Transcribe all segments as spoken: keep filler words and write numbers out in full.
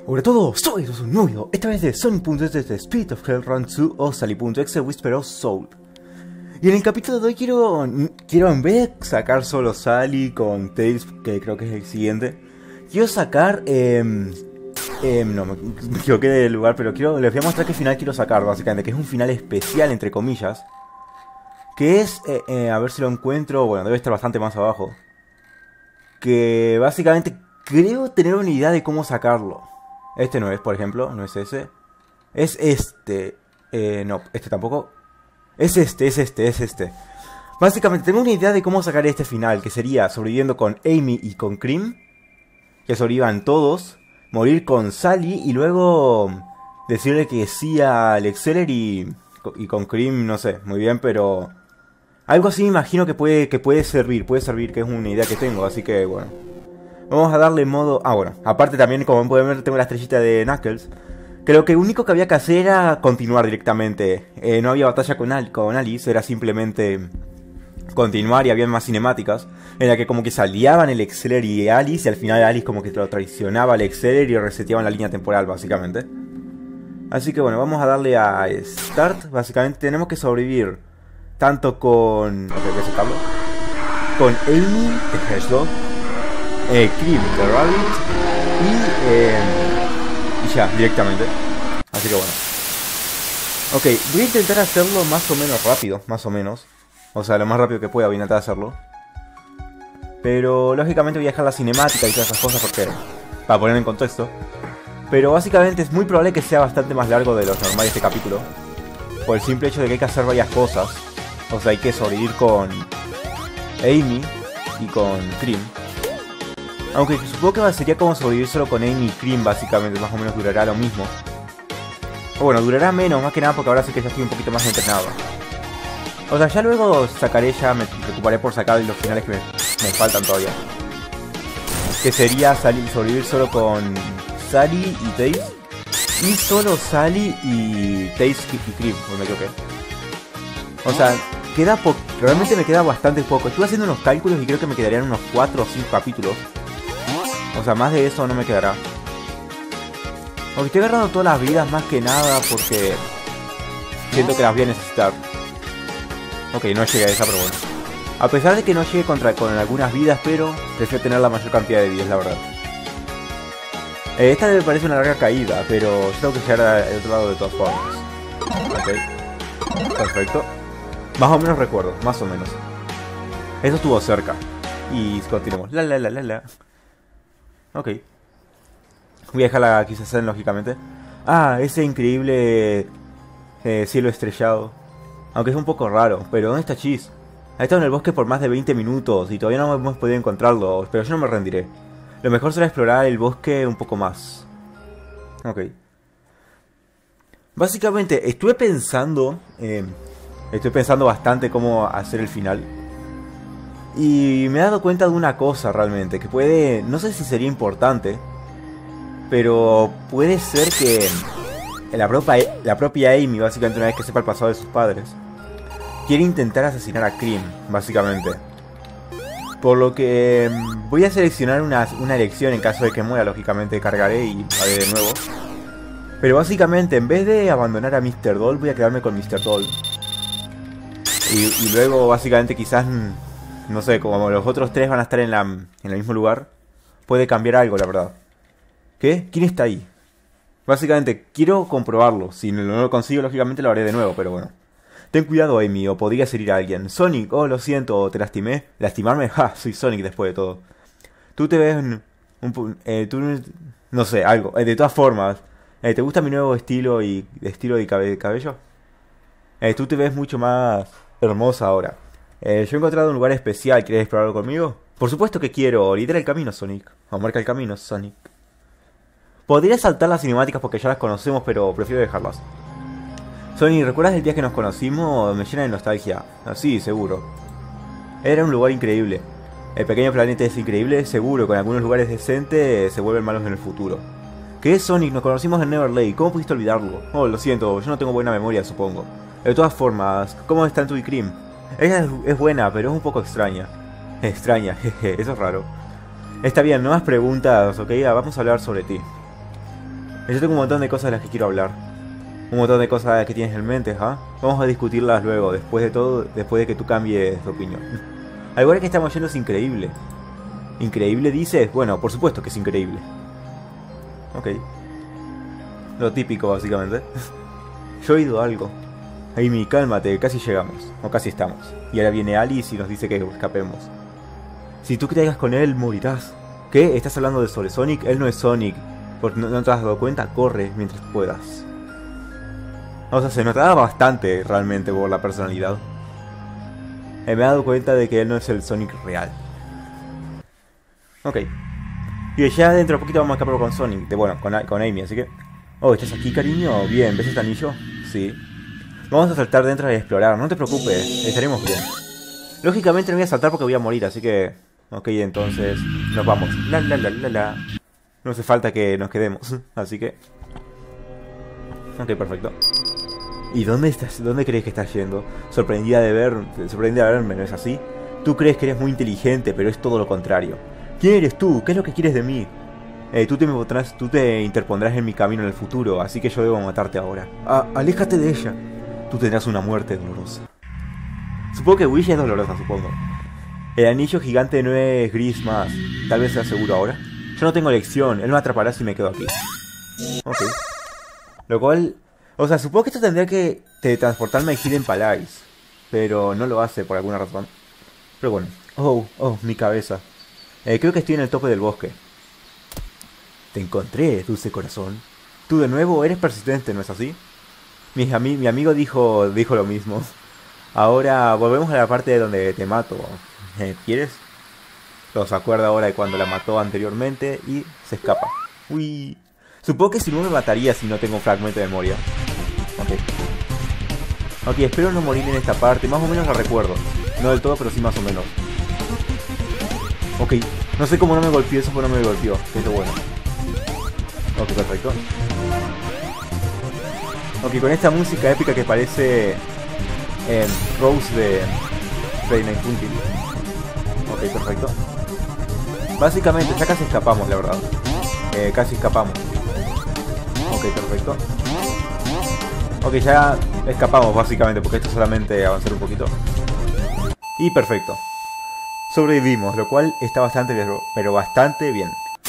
Hola a todos, soy un novio, esta vez de Sonic.exe de Spirit of Hell Run two o Sally.exe Whisper of Soul. Y en el capítulo de hoy quiero, quiero en vez de sacar solo Sally con Tails, que creo que es el siguiente, quiero sacar, eh, eh, no, me equivoqué del lugar, pero quiero, les voy a mostrar qué final quiero sacar, básicamente, que es un final especial, entre comillas, que es, eh, eh, a ver si lo encuentro, bueno, debe estar bastante más abajo, que básicamente creo tener una idea de cómo sacarlo. Este no es, por ejemplo, no es ese. Es este. Eh, no, este tampoco. Es este, es este, es este. Básicamente tengo una idea de cómo sacar este final, que sería sobreviviendo con Amy y con Cream. Que sobrevivan todos. Morir con Sally y luego decirle que sí a Alexeler y, y con Cream, no sé, muy bien, pero... algo así me imagino que puede, que puede servir, puede servir, que es una idea que tengo, así que bueno. Vamos a darle modo... Ah, bueno, aparte también, como pueden ver, tengo la estrellita de Knuckles. Creo que lo único que había que hacer era continuar directamente. Eh, no había batalla con, Al con Alice, era simplemente continuar y había más cinemáticas. En la que como que se aliaban el Exceler y Alice, y al final Alice como que lo traicionaba al Exceler y reseteaban la línea temporal, básicamente. Así que bueno, vamos a darle a Start. Básicamente tenemos que sobrevivir tanto con... Ok, voy a sacarlo. Con Amy, de Hedgehog. Eh, Cream de Rabbit y, eh, y ya, directamente. Así que bueno. Ok, voy a intentar hacerlo más o menos rápido, más o menos. O sea, lo más rápido que pueda voy a intentar hacerlo. Pero lógicamente voy a dejar la cinemática y todas esas cosas porque... para poner en contexto. Pero básicamente es muy probable que sea bastante más largo de lo normal este capítulo. Por el simple hecho de que hay que hacer varias cosas. O sea, hay que sobrevivir con Amy y con Cream. Aunque supongo que sería como sobrevivir solo con Amy y Cream, básicamente, más o menos durará lo mismo. O bueno, durará menos, más que nada porque ahora sí que ya estoy un poquito más entrenado. O sea, ya luego sacaré, ya me preocuparé por sacar los finales que me, me faltan todavía. Que sería salir, sobrevivir solo con Sally y Tails. Y solo Sally y Tails y Cream, no me equivoqué. O sea, queda poco, realmente me queda bastante poco. Estuve haciendo unos cálculos y creo que me quedarían unos cuatro o cinco capítulos. O sea, más de eso no me quedará. Aunque estoy agarrando todas las vidas más que nada porque siento que las voy a necesitar. Ok, no llegué a esa, pero bueno. A pesar de que no llegue contra, con algunas vidas, pero prefiero tener la mayor cantidad de vidas, la verdad. Eh, esta me parece una larga caída, pero tengo que llegar al otro lado de todas formas. Ok. Perfecto. Más o menos recuerdo, más o menos. Eso estuvo cerca. Y continuemos. La la la la la. Ok. Voy a dejarla quizás en lógicamente. Ah, ese increíble eh, cielo estrellado. Aunque es un poco raro. Pero ¿dónde está Cheese? Ha estado en el bosque por más de veinte minutos y todavía no hemos podido encontrarlo. Pero yo no me rendiré. Lo mejor será explorar el bosque un poco más. Ok. Básicamente estuve pensando... Eh, estoy pensando bastante cómo hacer el final. Y me he dado cuenta de una cosa realmente, que puede, no sé si sería importante, pero puede ser que la propia, la propia Amy, básicamente una vez que sepa el pasado de sus padres, quiere intentar asesinar a Cream, básicamente. Por lo que voy a seleccionar una, una elección en caso de que muera, lógicamente cargaré y haré de nuevo. Pero básicamente en vez de abandonar a mister Doll, voy a quedarme con mister Doll. Y, y luego básicamente quizás... no sé, como los otros tres van a estar en, la, en el mismo lugar, puede cambiar algo, la verdad. ¿Qué? ¿Quién está ahí? Básicamente, quiero comprobarlo. Si no lo consigo, lógicamente lo haré de nuevo, pero bueno. Ten cuidado, Amy, o podría herir a alguien. Sonic, oh, lo siento, te lastimé. ¿Lastimarme? Ja, soy Sonic después de todo. Tú te ves... Un, un, eh, tú, no sé, algo. Eh, de todas formas, eh, ¿te gusta mi nuevo estilo y estilo de cabe cabello? Eh, tú te ves mucho más hermosa ahora. Eh, yo he encontrado un lugar especial, ¿quieres explorarlo conmigo? Por supuesto que quiero, lidera el camino, Sonic. O marca el camino, Sonic. Podría saltar las cinemáticas porque ya las conocemos, pero prefiero dejarlas. Sonic, ¿recuerdas el día que nos conocimos? Me llena de nostalgia. Ah, sí, seguro. Era un lugar increíble. El pequeño planeta es increíble, seguro, con algunos lugares decentes se vuelven malos en el futuro. ¿Qué es, Sonic? Nos conocimos en Neverlake, ¿cómo pudiste olvidarlo? Oh, lo siento, yo no tengo buena memoria, supongo. De todas formas, ¿cómo están tú y Cream? Ella es, es buena, pero es un poco extraña. Extraña, jeje, eso es raro. Está bien, no más preguntas, ok, vamos a hablar sobre ti. Yo tengo un montón de cosas de las que quiero hablar. Un montón de cosas que tienes en mente, ¿ah? ¿eh? Vamos a discutirlas luego, después de todo, después de que tú cambies de opinión. Al lugar que estamos yendo es increíble. ¿Increíble dices? Bueno, por supuesto que es increíble. Ok. Lo típico, básicamente. Yo he oído algo. Amy, cálmate, casi llegamos. O casi estamos. Y ahora viene Alice y nos dice que escapemos. Si tú caigas con él, morirás. ¿Qué? ¿Estás hablando de sobre Sonic? Él no es Sonic. Porque no, no te has dado cuenta, corre mientras puedas. O sea, se notaba bastante realmente por la personalidad. Eh, me he dado cuenta de que él no es el Sonic real. Ok. Y ya dentro de poquito vamos a escapar con Sonic. De, bueno, con, con Amy, así que... Oh, ¿estás aquí, cariño? Bien, ¿ves este anillo? Sí. Vamos a saltar dentro y explorar, no te preocupes, estaremos bien. Lógicamente no voy a saltar porque voy a morir, así que... Ok, entonces... Nos vamos. La la la la la. No hace falta que nos quedemos, así que... Ok, perfecto. ¿Y dónde estás? ¿Dónde crees que estás yendo? Sorprendida de ver... Sorprendida de verme, ¿no es así? Tú crees que eres muy inteligente, pero es todo lo contrario. ¿Quién eres tú? ¿Qué es lo que quieres de mí? Eh, tú, te me botarás, tú te interpondrás en mi camino en el futuro, así que yo debo matarte ahora. Ah, aléjate de ella. Tú tendrás una muerte dolorosa. Supongo que Wish es dolorosa, supongo. El anillo gigante no es gris más. Tal vez sea seguro ahora. Yo no tengo elección, él me atrapará si me quedo aquí. Ok. Lo cual... O sea, supongo que esto tendría que teletransportarme a Hidden Palace. Pero no lo hace por alguna razón. Pero bueno. Oh, oh, mi cabeza. Eh, creo que estoy en el tope del bosque. Te encontré, dulce corazón. Tú de nuevo eres persistente, ¿no es así? Mi, ami mi amigo dijo, dijo lo mismo. Ahora volvemos a la parte de donde te mato. Eh, ¿Quieres? Los acuerda ahora de cuando la mató anteriormente y se escapa. Uy. Supongo que si no me mataría si no tengo un fragmento de memoria. Ok. Ok, espero no morir en esta parte. Más o menos la recuerdo. No del todo, pero sí más o menos. Ok. No sé cómo no me golpeó eso, pero no me golpeó. Esto es bueno. Ok, perfecto. Ok, con esta música épica que parece eh, Rose de Friday Night Funkin'. Ok, perfecto. Básicamente, ya casi escapamos, la verdad. Eh, casi escapamos. Ok, perfecto. Ok, ya escapamos básicamente, porque esto es solamente avanzar un poquito. Y perfecto. Sobrevivimos, lo cual está bastante bien, pero bastante bien.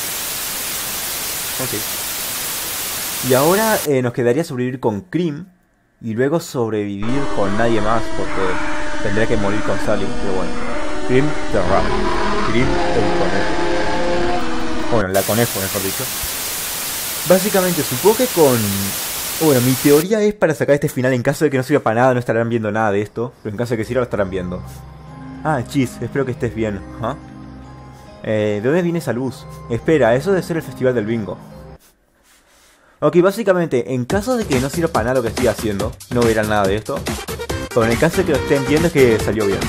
Ok. Y ahora eh, nos quedaría sobrevivir con Cream. Y luego sobrevivir con nadie más, porque tendría que morir con Sally. Pero bueno. Cream the Rat. Cream el conejo. Bueno, la conejo, mejor dicho. Básicamente, supongo que con... Bueno, mi teoría es para sacar este final. En caso de que no sirva para nada, no estarán viendo nada de esto. Pero en caso de que sirva, lo estarán viendo. Ah, Chis, espero que estés bien. ¿Ah? Eh, ¿De dónde viene esa luz? Espera, eso debe ser el festival del bingo. Ok, básicamente, en caso de que no sirva para nada lo que estoy haciendo, no verán nada de esto. Pero en el caso de que lo estén viendo es que salió bien.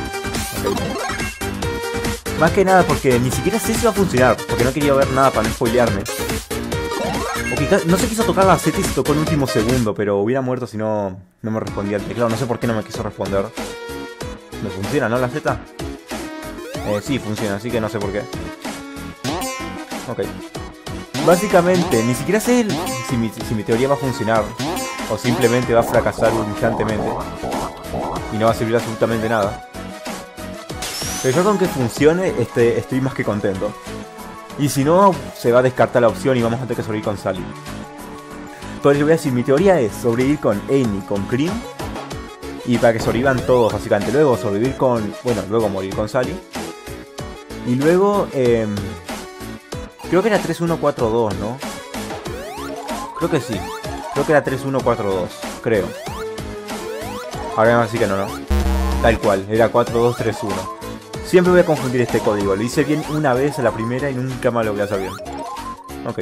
Okay. Más que nada porque ni siquiera sé si va a funcionar, porque no quería ver nada para no spoilearme. Ok, no se quiso tocar la Z y se tocó en último segundo, pero hubiera muerto si no, no me respondía el teclado. No sé por qué no me quiso responder. ¿Me funciona, no, la Z? Eh, sí, funciona, así que no sé por qué. Ok. Básicamente, ni siquiera sé si mi, si mi teoría va a funcionar. O simplemente va a fracasar brillantemente. Y no va a servir absolutamente nada. Pero yo con que funcione, este, estoy más que contento. Y si no, se va a descartar la opción y vamos a tener que sobrevivir con Sally. Entonces yo voy a decir, mi teoría es sobrevivir con Amy, con Cream. Y para que sobrevivan todos, básicamente. Luego sobrevivir con... Bueno, luego morir con Sally. Y luego... Eh, creo que era tres uno cuatro dos, ¿no? Creo que sí. Creo que era tres uno cuatro dos. Creo. Ahora me así que no, ¿no? Tal cual. Era cuatro dos tres uno. Siempre voy a confundir este código. Lo hice bien una vez a la primera y nunca más lo voy a hacer bien. Ok.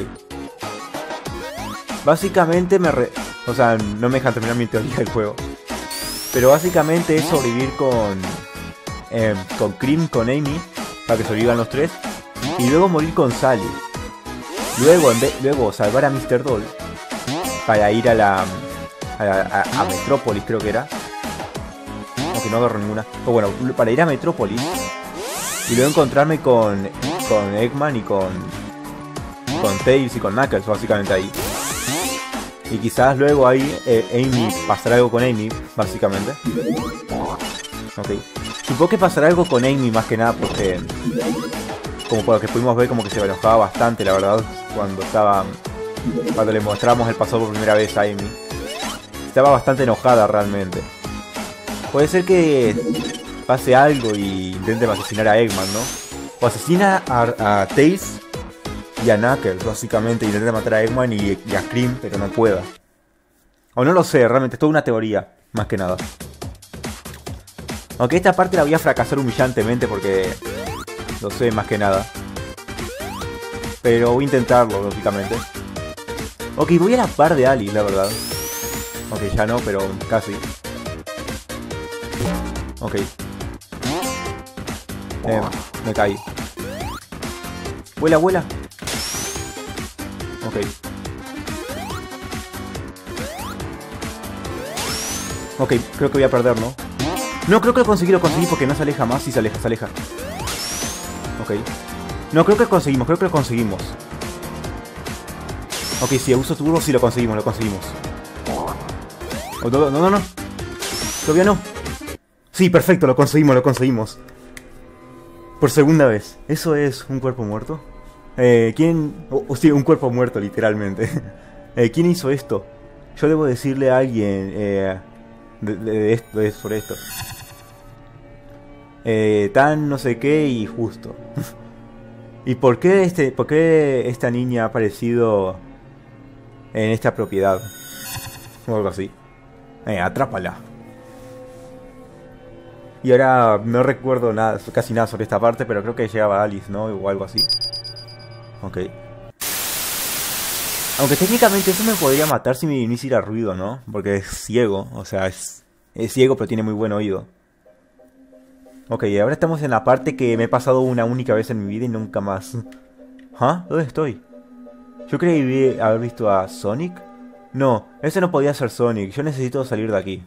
Básicamente me re... O sea, no me dejan terminar mi teoría del juego. Pero básicamente es sobrevivir con... Eh, con Cream, con Amy. Para que sobrevivan los tres. Y luego morir con Sally. Luego, en vez, luego salvar a mister Doll. Para ir a la... A, la, a, a Metrópolis, creo que era. Aunque no agarro ninguna. Pero bueno, para ir a Metrópolis. Y luego encontrarme con... Con Eggman y con... con Tails y con Knuckles, básicamente ahí. Y quizás luego ahí eh, Amy, pasará algo con Amy, básicamente. Ok. Supongo que pasará algo con Amy más que nada porque, como por lo que pudimos ver, como que se enojaba bastante, la verdad, cuando estaba, cuando le mostramos el pasado por primera vez a Amy. Estaba bastante enojada realmente. Puede ser que pase algo y intenten asesinar a Eggman, ¿no? O asesina a, a Tails y a Knuckles, básicamente, intenta matar a Eggman y, y a Cream, pero no pueda. O no lo sé, realmente es toda una teoría, más que nada. Aunque esta parte la voy a fracasar humillantemente porque lo sé más que nada. Pero voy a intentarlo, lógicamente. Ok, voy a la par de Alice, la verdad. Ok, ya no, pero casi. Ok. Eh, me caí. Vuela, vuela. Ok. Ok, creo que voy a perder, ¿no? No, creo que lo conseguí, lo conseguí porque no se aleja más. Sí, se aleja, se aleja. Ok. No, creo que lo conseguimos, creo que lo conseguimos. Ok, si uso turbo, sí lo conseguimos, lo conseguimos. Oh, no, no, no, no. Todavía no. Sí, perfecto, lo conseguimos, lo conseguimos. Por segunda vez. ¿Eso es un cuerpo muerto? Eh, ¿quién...? Oh, oh, sí, un cuerpo muerto, literalmente. eh, ¿Quién hizo esto? Yo debo decirle a alguien... Eh, de, de, de esto, de, sobre esto. Eh, tan no sé qué y justo. ¿Y por qué, este, por qué esta niña ha aparecido en esta propiedad? O algo así. Eh, atrápala. Y ahora no recuerdo nada, casi nada sobre esta parte, pero creo que llegaba Alice, ¿no? O algo así. Ok. Aunque técnicamente eso me podría matar si me no hiciera ruido, ¿no? Porque es ciego, o sea, es, es ciego pero tiene muy buen oído. Ok, ahora estamos en la parte que me he pasado una única vez en mi vida y nunca más. ¿Ah? ¿Dónde estoy? Yo creí haber visto a Sonic. No, ese no podía ser Sonic, yo necesito salir de aquí.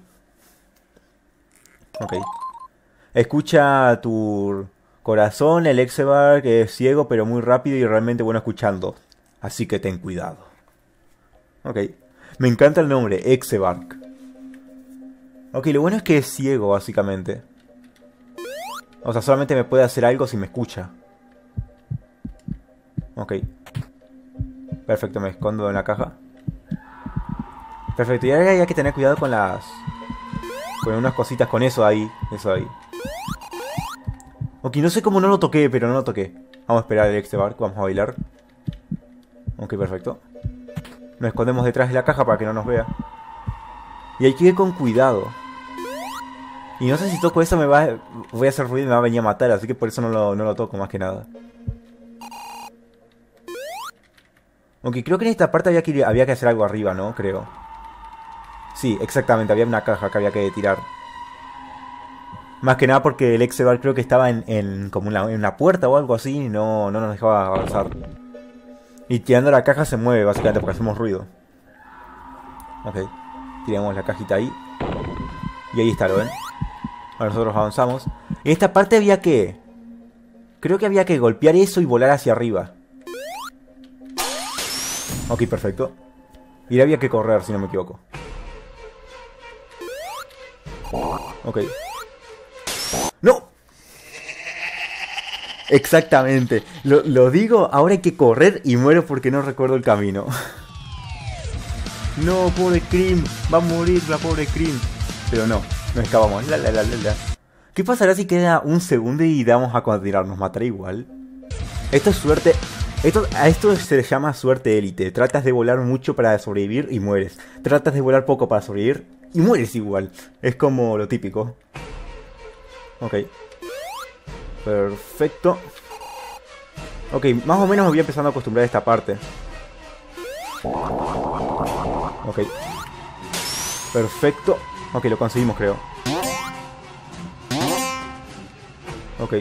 Ok. Escucha tu corazón, el Exebar, que es ciego pero muy rápido y realmente bueno escuchando. Así que ten cuidado. Ok. Me encanta el nombre, Exebark. Ok, lo bueno es que es ciego, básicamente. O sea, solamente me puede hacer algo si me escucha. Ok. Perfecto, me escondo en la caja. Perfecto, y ahora hay que tener cuidado con las... con unas cositas, con eso ahí. Eso ahí. Ok, no sé cómo no lo toqué, pero no lo toqué. Vamos a esperar el Exebark, vamos a bailar. Ok, perfecto. Nos escondemos detrás de la caja para que no nos vea. Y hay que ir con cuidado. Y no sé si toco eso me va... voy a hacer ruido y me va a venir a matar, así que por eso no lo, no lo toco más que nada. Aunque creo que en esta parte había que, había que hacer algo arriba, ¿no? Creo. Sí, exactamente, había una caja que había que tirar. Más que nada porque el Exebar creo que estaba en, en como en, la, en una puerta o algo así y no, no nos dejaba avanzar. Y tirando la caja se mueve básicamente porque hacemos ruido. Ok, tiramos la cajita ahí. Y ahí está, ¿lo ven? Ahora nosotros avanzamos. En esta parte había que... creo que había que golpear eso y volar hacia arriba. Ok, perfecto. Y había que correr, si no me equivoco. Ok. ¡No! Exactamente. Lo, lo digo, ahora hay que correr y muero porque no recuerdo el camino. No, pobre Cream. Va a morir la pobre Cream. Pero no, nos escapamos. La, la, la, la, la. ¿Qué pasará si queda un segundo y damos a continuar? ¿Nos matará igual? Esto es suerte... Esto, a esto se le llama suerte élite. Tratas de volar mucho para sobrevivir y mueres. Tratas de volar poco para sobrevivir y mueres igual. Es como lo típico. Ok. Perfecto. Ok, más o menos me voy empezando a acostumbrar a esta parte. Ok. Perfecto. Ok, lo conseguimos, creo. Ok.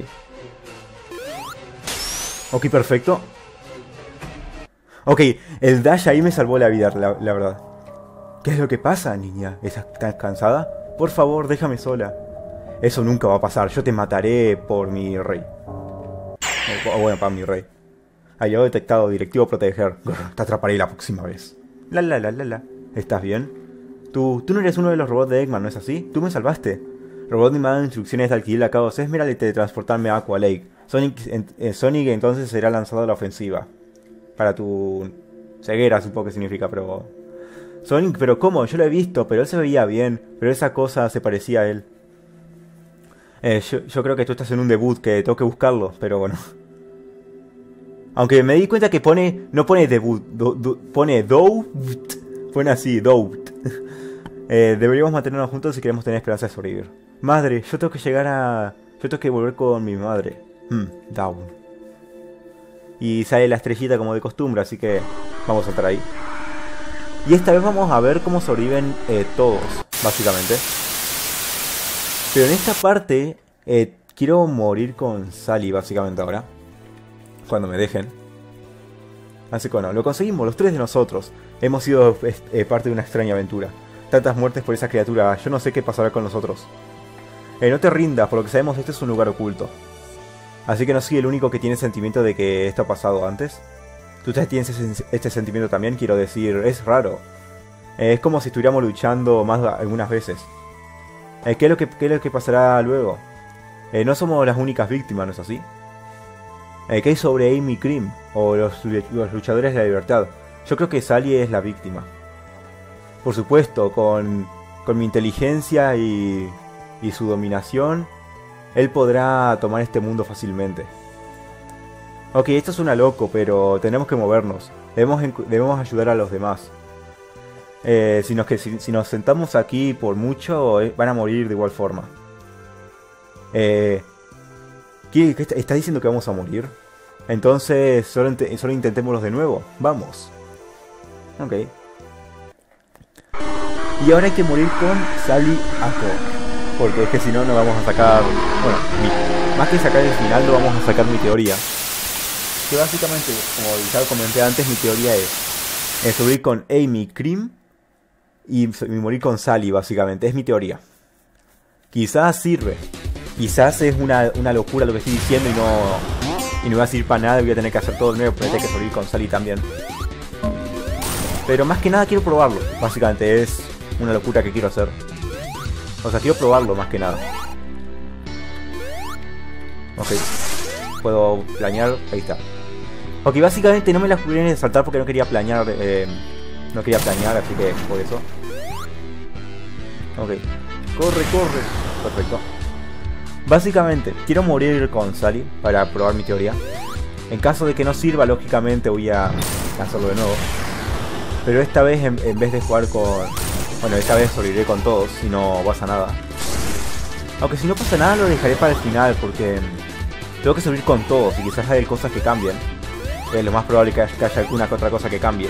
Ok, perfecto. Ok, el dash ahí me salvó la vida, la, la verdad. ¿Qué es lo que pasa, niña? ¿Estás cansada? Por favor, déjame sola. Eso nunca va a pasar, yo te mataré por mi rey. O, o bueno, para mi rey. Aliado detectado, directivo proteger. Grr, te atraparé la próxima vez. La la la la la. ¿Estás bien? Tú, tú no eres uno de los robots de Eggman, ¿no es así? Tú me salvaste. Robot me ha dado instrucciones de adquirir la Caos Esmeralda y teletransportarme a Aqua Lake. Sonic, en, eh, Sonic entonces será lanzado a la ofensiva. Para tu ceguera, supongo que significa, pero... Sonic, pero ¿cómo? Yo lo he visto, pero él se veía bien. Pero esa cosa se parecía a él. Eh, yo, yo creo que tú estás en un debut, que tengo que buscarlo, pero bueno. Aunque me di cuenta que pone... No pone debut, do, do, pone do... Pone así, do. eh, deberíamos mantenernos juntos si queremos tener esperanza de sobrevivir. Madre, yo tengo que llegar a... Yo tengo que volver con mi madre. Hmm, down. Y sale la estrellita como de costumbre, así que vamos a saltar ahí. Y esta vez vamos a ver cómo sobreviven eh, todos, básicamente. Pero en esta parte eh, quiero morir con Sally, básicamente ahora. Cuando me dejen. Así que bueno, lo conseguimos, los tres de nosotros. Hemos sido eh, parte de una extraña aventura. Tantas muertes por esa criatura, yo no sé qué pasará con nosotros. Eh, no te rindas, por lo que sabemos este es un lugar oculto. Así que no soy el único que tiene sentimiento de que esto ha pasado antes. Tú tienes este sentimiento también, quiero decir, es raro. Eh, es como si estuviéramos luchando más algunas veces. Eh, ¿qué, es lo que, ¿Qué es lo que pasará luego? Eh, no somos las únicas víctimas, ¿no es así? Eh, ¿Qué hay sobre Amy Cream? O los, los luchadores de la libertad. Yo creo que Sally es la víctima. Por supuesto, con, con mi inteligencia y, y su dominación, él podrá tomar este mundo fácilmente. Ok, esto suena loco, pero tenemos que movernos. Debemos, debemos ayudar a los demás. Eh, si, nos, que, si, si nos sentamos aquí por mucho, eh, van a morir de igual forma. Eh, ¿qué, qué está, ¿Estás diciendo que vamos a morir? Entonces, solo, solo intentémoslo de nuevo. Vamos. Ok. Y ahora hay que morir con Sally Ako. Porque es que si no, no vamos a sacar... Bueno, mi, más que sacar el final, no vamos a sacar mi teoría. Que básicamente, como ya comenté antes, mi teoría es... es subir con Amy Cream y, y morir con Sally, básicamente. Es mi teoría. Quizás sirve. Quizás es una, una locura lo que estoy diciendo y no... Y no va a servir para nada y voy a tener que hacer todo de nuevo. Voy a tener que subir con Sally también. Pero más que nada quiero probarlo. Básicamente es una locura que quiero hacer. O sea, quiero probarlo más que nada. Ok. Puedo planear. Ahí está. Ok, básicamente no me la jugué de saltar porque no quería planear. Eh, no quería planear, así que por eso. Ok. Corre, corre. Perfecto. Básicamente, quiero morir con Sally para probar mi teoría. En caso de que no sirva, lógicamente voy a hacerlo de nuevo. Pero esta vez, en, en vez de jugar con... Bueno, esta vez sobreviviré con todos y no pasa nada. Aunque si no pasa nada lo dejaré para el final porque... Tengo que sobrevivir con todos y quizás hay cosas que cambien. Es lo más probable que haya, que haya alguna que otra cosa que cambie.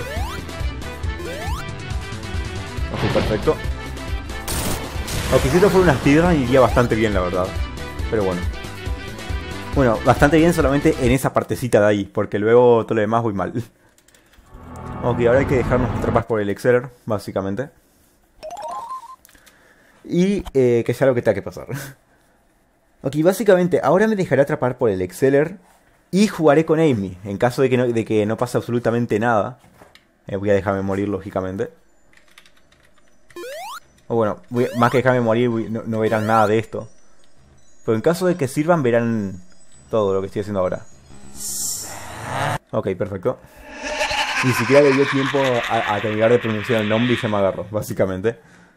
Ok, perfecto. Aunque si esto fuera una speedrun iría bastante bien, la verdad. Pero bueno. Bueno, bastante bien solamente en esa partecita de ahí, porque luego todo lo demás voy mal. Ok, ahora hay que dejarnos atrapar por el Exceller, básicamente. Y eh, que sea lo que tenga que pasar. Ok, básicamente ahora me dejaré atrapar por el Exceller y jugaré con Amy. En caso de que no, de que no pase absolutamente nada. Eh, voy a dejarme morir, lógicamente. O bueno, voy, más que dejarme morir, voy, no, no verán nada de esto. Pero en caso de que sirvan, verán todo lo que estoy haciendo ahora. Ok, perfecto. Ni siquiera le dio tiempo a, a terminar de pronunciar el nombre y ya me agarró, básicamente.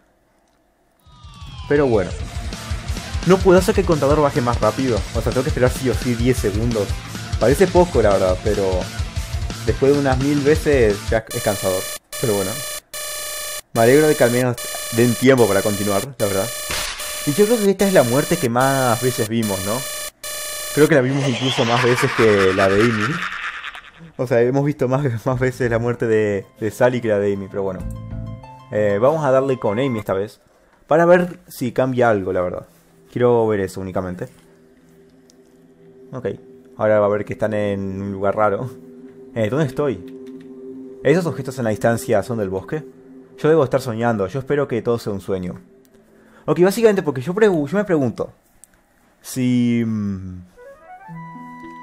Pero bueno. No puedo hacer que el contador baje más rápido. O sea, tengo que esperar sí o sí diez segundos. Parece poco, la verdad, pero... Después de unas mil veces ya es cansador. Pero bueno. Me alegro de que al menos den tiempo para continuar, la verdad. Y yo creo que esta es la muerte que más veces vimos, ¿no? Creo que la vimos incluso más veces que la de Amy. O sea, hemos visto más, más veces la muerte de, de Sally que la de Amy, pero bueno. Eh, vamos a darle con Amy esta vez. Para ver si cambia algo, la verdad. Quiero ver eso únicamente. Ok. Ahora va a ver que están en un lugar raro. Eh, ¿dónde estoy? ¿Esos objetos en la distancia son del bosque? Yo debo estar soñando. Yo espero que todo sea un sueño. Ok, básicamente porque yo, yo me pregunto. Si...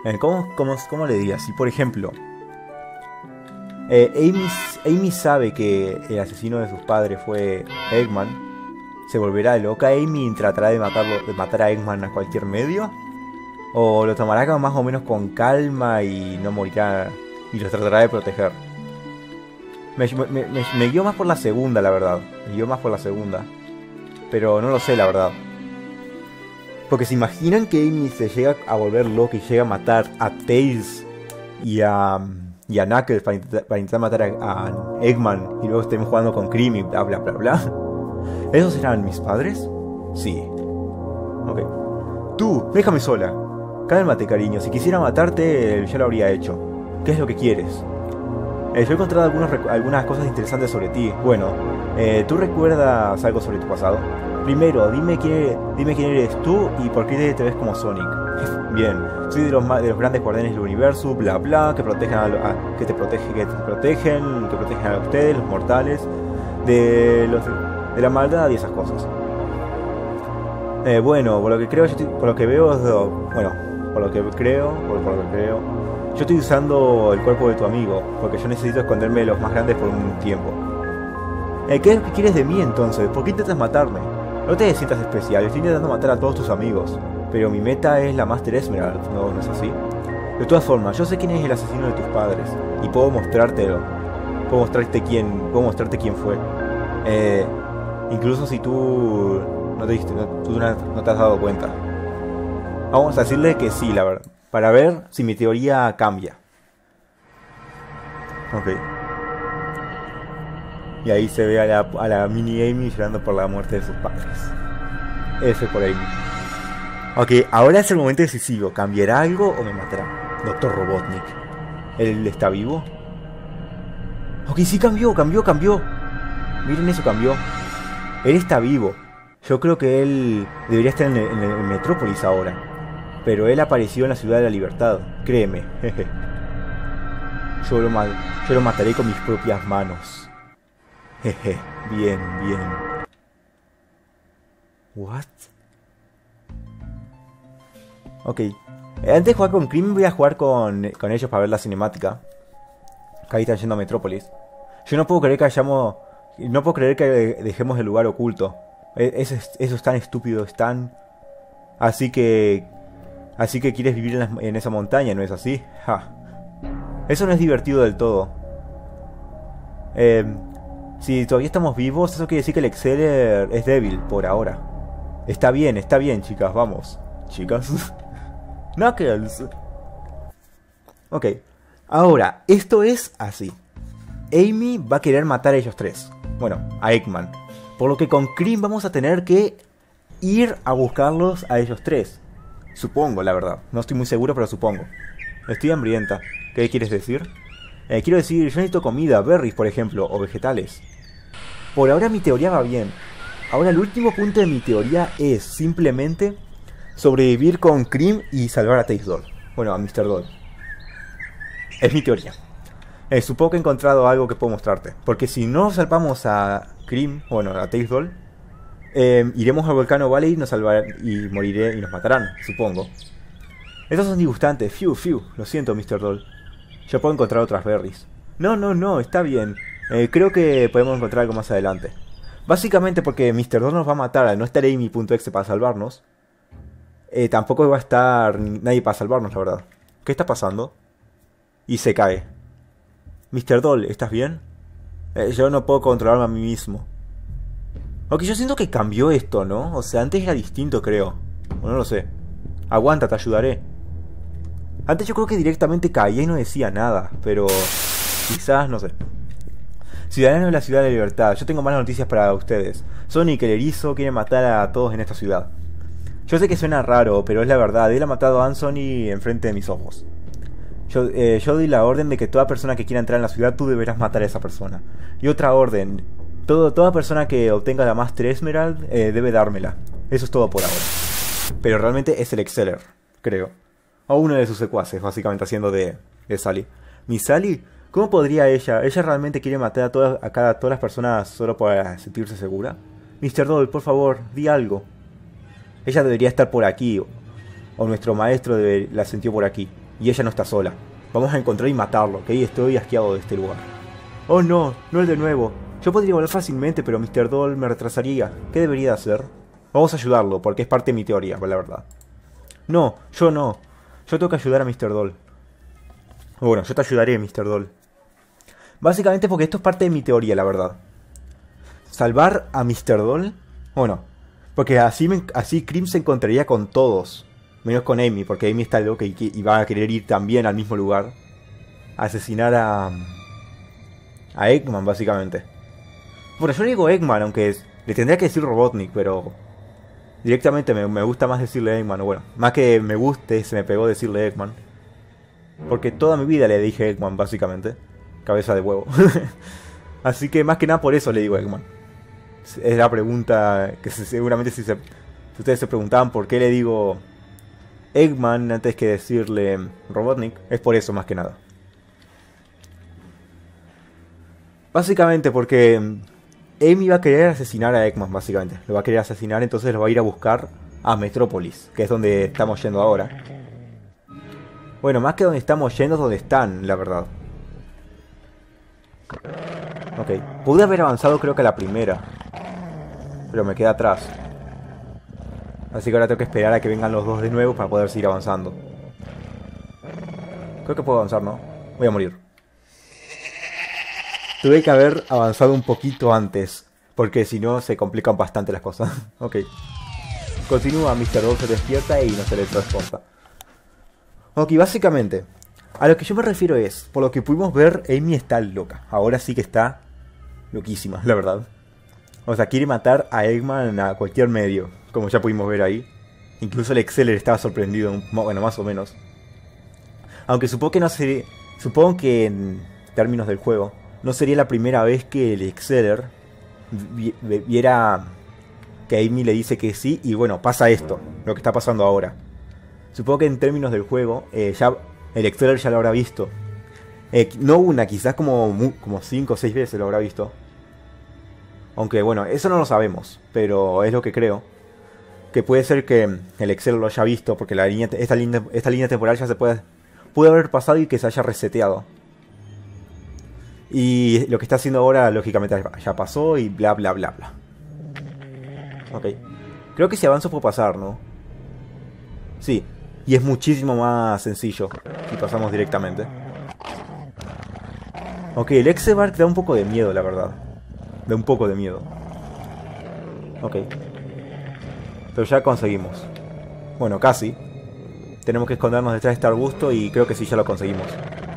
Eh, ¿cómo, cómo, ¿Cómo le diría? Si por ejemplo... Eh, Amy, Amy sabe que el asesino de sus padres fue Eggman. ¿Se volverá loca Amy y tratará de, matarlo, de matar a Eggman a cualquier medio? ¿O lo tomará más o menos con calma y no morirá y lo tratará de proteger? Me, me, me, me guío más por la segunda, la verdad. Me guío más por la segunda. Pero no lo sé, la verdad. Porque se imaginan que Amy se llega a volver loca y llega a matar a Tails y a... y a Knuckles para intentar, para intentar matar a, a Eggman y luego estemos jugando con Cream y bla bla bla bla. ¿Esos eran mis padres? Sí. Ok. Tú, déjame sola. Cálmate, cariño. Si quisiera matarte, ya lo habría hecho. ¿Qué es lo que quieres? Eh, yo he encontrado algunos, algunas cosas interesantes sobre ti. Bueno, eh, ¿tú recuerdas algo sobre tu pasado? Primero, dime quién, dime quién eres tú y por qué te ves como Sonic. Bien, soy de los, de los grandes guardianes del universo, bla bla, que protegen a, a, que te protegen, que te protegen, que protegen a ustedes, los mortales, de los de la maldad y esas cosas. Eh, bueno, por lo que creo, yo estoy, por lo que veo, bueno, por lo que creo, por, por lo que creo, yo estoy usando el cuerpo de tu amigo, porque yo necesito esconderme de los más grandes por un tiempo. Eh, ¿Qué es lo que quieres de mí entonces? ¿Por qué intentas matarme? No te sientas especial, estoy intentando matar a todos tus amigos. Pero mi meta es la Master Emerald, ¿no, no es así? De todas formas, yo sé quién es el asesino de tus padres. Y puedo mostrártelo. Puedo mostrarte quién, puedo mostrarte quién fue. Eh, incluso si tú no te, diste, no, tú no, no te has dado cuenta. Vamos a decirle que sí, la verdad. Para ver si mi teoría cambia. Ok. Y ahí se ve a la, a la mini Amy llorando por la muerte de sus padres. F por Amy. Ok, ahora es el momento decisivo. ¿Cambiará algo o me matará? Doctor Robotnik. ¿Él está vivo? Ok, sí cambió, cambió, cambió. Miren eso, cambió. Él está vivo. Yo creo que él debería estar en, el, en, el, en Metrópolis ahora. Pero él apareció en la Ciudad de la Libertad. Créeme. Yo lo, mal, yo lo mataré con mis propias manos. Jeje, bien, bien. What? Ok. Antes de jugar con Cream voy a jugar con, con ellos para ver la cinemática. Que ahí están yendo a Metrópolis. Yo no puedo creer que hayamos... No puedo creer que dejemos el lugar oculto. Eso es, eso es tan estúpido, es tan... Así que... Así que quieres vivir en, la, en esa montaña, ¿no es así? Ja. Eso no es divertido del todo. Eh, si todavía estamos vivos, eso quiere decir que el Exceller es débil, por ahora. Está bien, está bien, chicas, vamos. Chicas. Knuckles. Ok. Ahora, esto es así. Amy va a querer matar a ellos tres. Bueno, a Eggman. Por lo que con Cream vamos a tener que ir a buscarlos a ellos tres. Supongo, la verdad. No estoy muy seguro, pero supongo. Estoy hambrienta. ¿Qué quieres decir? Eh, quiero decir, yo necesito comida, berries, por ejemplo, o vegetales. Por ahora mi teoría va bien. Ahora el último punto de mi teoría es simplemente sobrevivir con Cream y salvar a Tails Doll. Bueno, a mister Doll. Es mi teoría. Eh, supongo que he encontrado algo que puedo mostrarte. Porque si no salvamos a Cream, bueno, a Tails Doll, eh, iremos al Volcano Valley y nos salvarán y moriré y nos matarán, supongo. Estos son disgustantes. Fiu, fiu. Lo siento, mister Doll. Yo puedo encontrar otras berries. No, no, no, está bien. Eh, creo que podemos encontrar algo más adelante. Básicamente porque mister Doll nos va a matar al no estar Amy.exe para salvarnos. Eh, tampoco va a estar nadie para salvarnos, la verdad. ¿Qué está pasando? Y se cae. mister Doll, ¿estás bien? Eh, yo no puedo controlarme a mí mismo. Aunque yo siento que cambió esto, ¿no? O sea, antes era distinto, creo. O no lo sé. Aguanta, te ayudaré. Antes yo creo que directamente caía y no decía nada. Pero... quizás, no sé. Ciudadanos de la Ciudad de la Libertad. Yo tengo malas noticias para ustedes. Sonic el erizo quiere matar a todos en esta ciudad. Yo sé que suena raro, pero es la verdad. Él ha matado a Anthony enfrente de mis ojos. Yo, eh, yo doy la orden de que toda persona que quiera entrar en la ciudad, tú deberás matar a esa persona. Y otra orden. Todo, toda persona que obtenga la Master Emerald eh, debe dármela. Eso es todo por ahora. Pero realmente es el Exceller, creo. O uno de sus secuaces, básicamente haciendo de, de Sally. ¿Mi Sally? ¿Cómo podría ella? ¿Ella realmente quiere matar a todas, a cada, a todas las personas solo para sentirse segura? mister Doll, por favor, di algo. Ella debería estar por aquí. O nuestro maestro debe, la sintió por aquí. Y ella no está sola. Vamos a encontrar y matarlo, ¿ok? Estoy asqueado de este lugar. Oh no, no el de nuevo. Yo podría volar fácilmente, pero mister Doll me retrasaría. ¿Qué debería hacer? Vamos a ayudarlo, porque es parte de mi teoría, la verdad. No, yo no. Yo tengo que ayudar a mister Doll. Bueno, yo te ayudaré, mister Doll. Básicamente porque esto es parte de mi teoría, la verdad. Salvar a mister Doll. Bueno, porque así, me, así Cream se encontraría con todos. Menos con Amy, porque Amy está loca y, y va a querer ir también al mismo lugar. A asesinar a... A Eggman, básicamente. Bueno, yo le digo Eggman, aunque es, le tendría que decir Robotnik, pero... Directamente me, me gusta más decirle Eggman. Bueno, más que me guste, se me pegó decirle Eggman. Porque toda mi vida le dije Eggman, básicamente. Cabeza de huevo. Así que más que nada por eso le digo Eggman. Es la pregunta que seguramente si, se, si ustedes se preguntaban por qué le digo Eggman antes que decirle Robotnik, es por eso más que nada. Básicamente porque Amy va a querer asesinar a Eggman, básicamente. Lo va a querer asesinar, entonces lo va a ir a buscar a Metrópolis, que es donde estamos yendo ahora. Bueno, más que donde estamos yendo es donde están, la verdad. Ok, pude haber avanzado creo que a la primera, pero me queda atrás. Así que ahora tengo que esperar a que vengan los dos de nuevo para poder seguir avanzando. Creo que puedo avanzar, ¿no? Voy a morir. Tuve que haber avanzado un poquito antes, porque si no se complican bastante las cosas. Ok. Continúa, mister Doll se despierta y no se le transporta. Ok, básicamente, a lo que yo me refiero es, por lo que pudimos ver, Amy está loca. Ahora sí que está loquísima, la verdad. O sea, quiere matar a Eggman a cualquier medio, como ya pudimos ver ahí. Incluso el Exceller estaba sorprendido, bueno, más o menos. Aunque supongo que no sería... Supongo que en términos del juego, no sería la primera vez que el Exceller vi, vi, viera que Amy le dice que sí y bueno, pasa esto, lo que está pasando ahora. Supongo que en términos del juego, eh, ya el Exceller ya lo habrá visto. Eh, no una, quizás como, como cinco o seis veces lo habrá visto. Aunque bueno, eso no lo sabemos, pero es lo que creo. Que puede ser que el Exceller lo haya visto, porque la línea, esta, línea, esta línea temporal ya se puede, puede haber pasado y que se haya reseteado. Y lo que está haciendo ahora, lógicamente, ya pasó y bla bla bla bla. Ok. Creo que si avanzo puedo pasar, ¿no? Sí. Y es muchísimo más sencillo si pasamos directamente. Ok, el Exebark da un poco de miedo, la verdad. Da un poco de miedo. Ok. Pero ya conseguimos. Bueno, casi. Tenemos que escondernos detrás de este arbusto y creo que sí, ya lo conseguimos.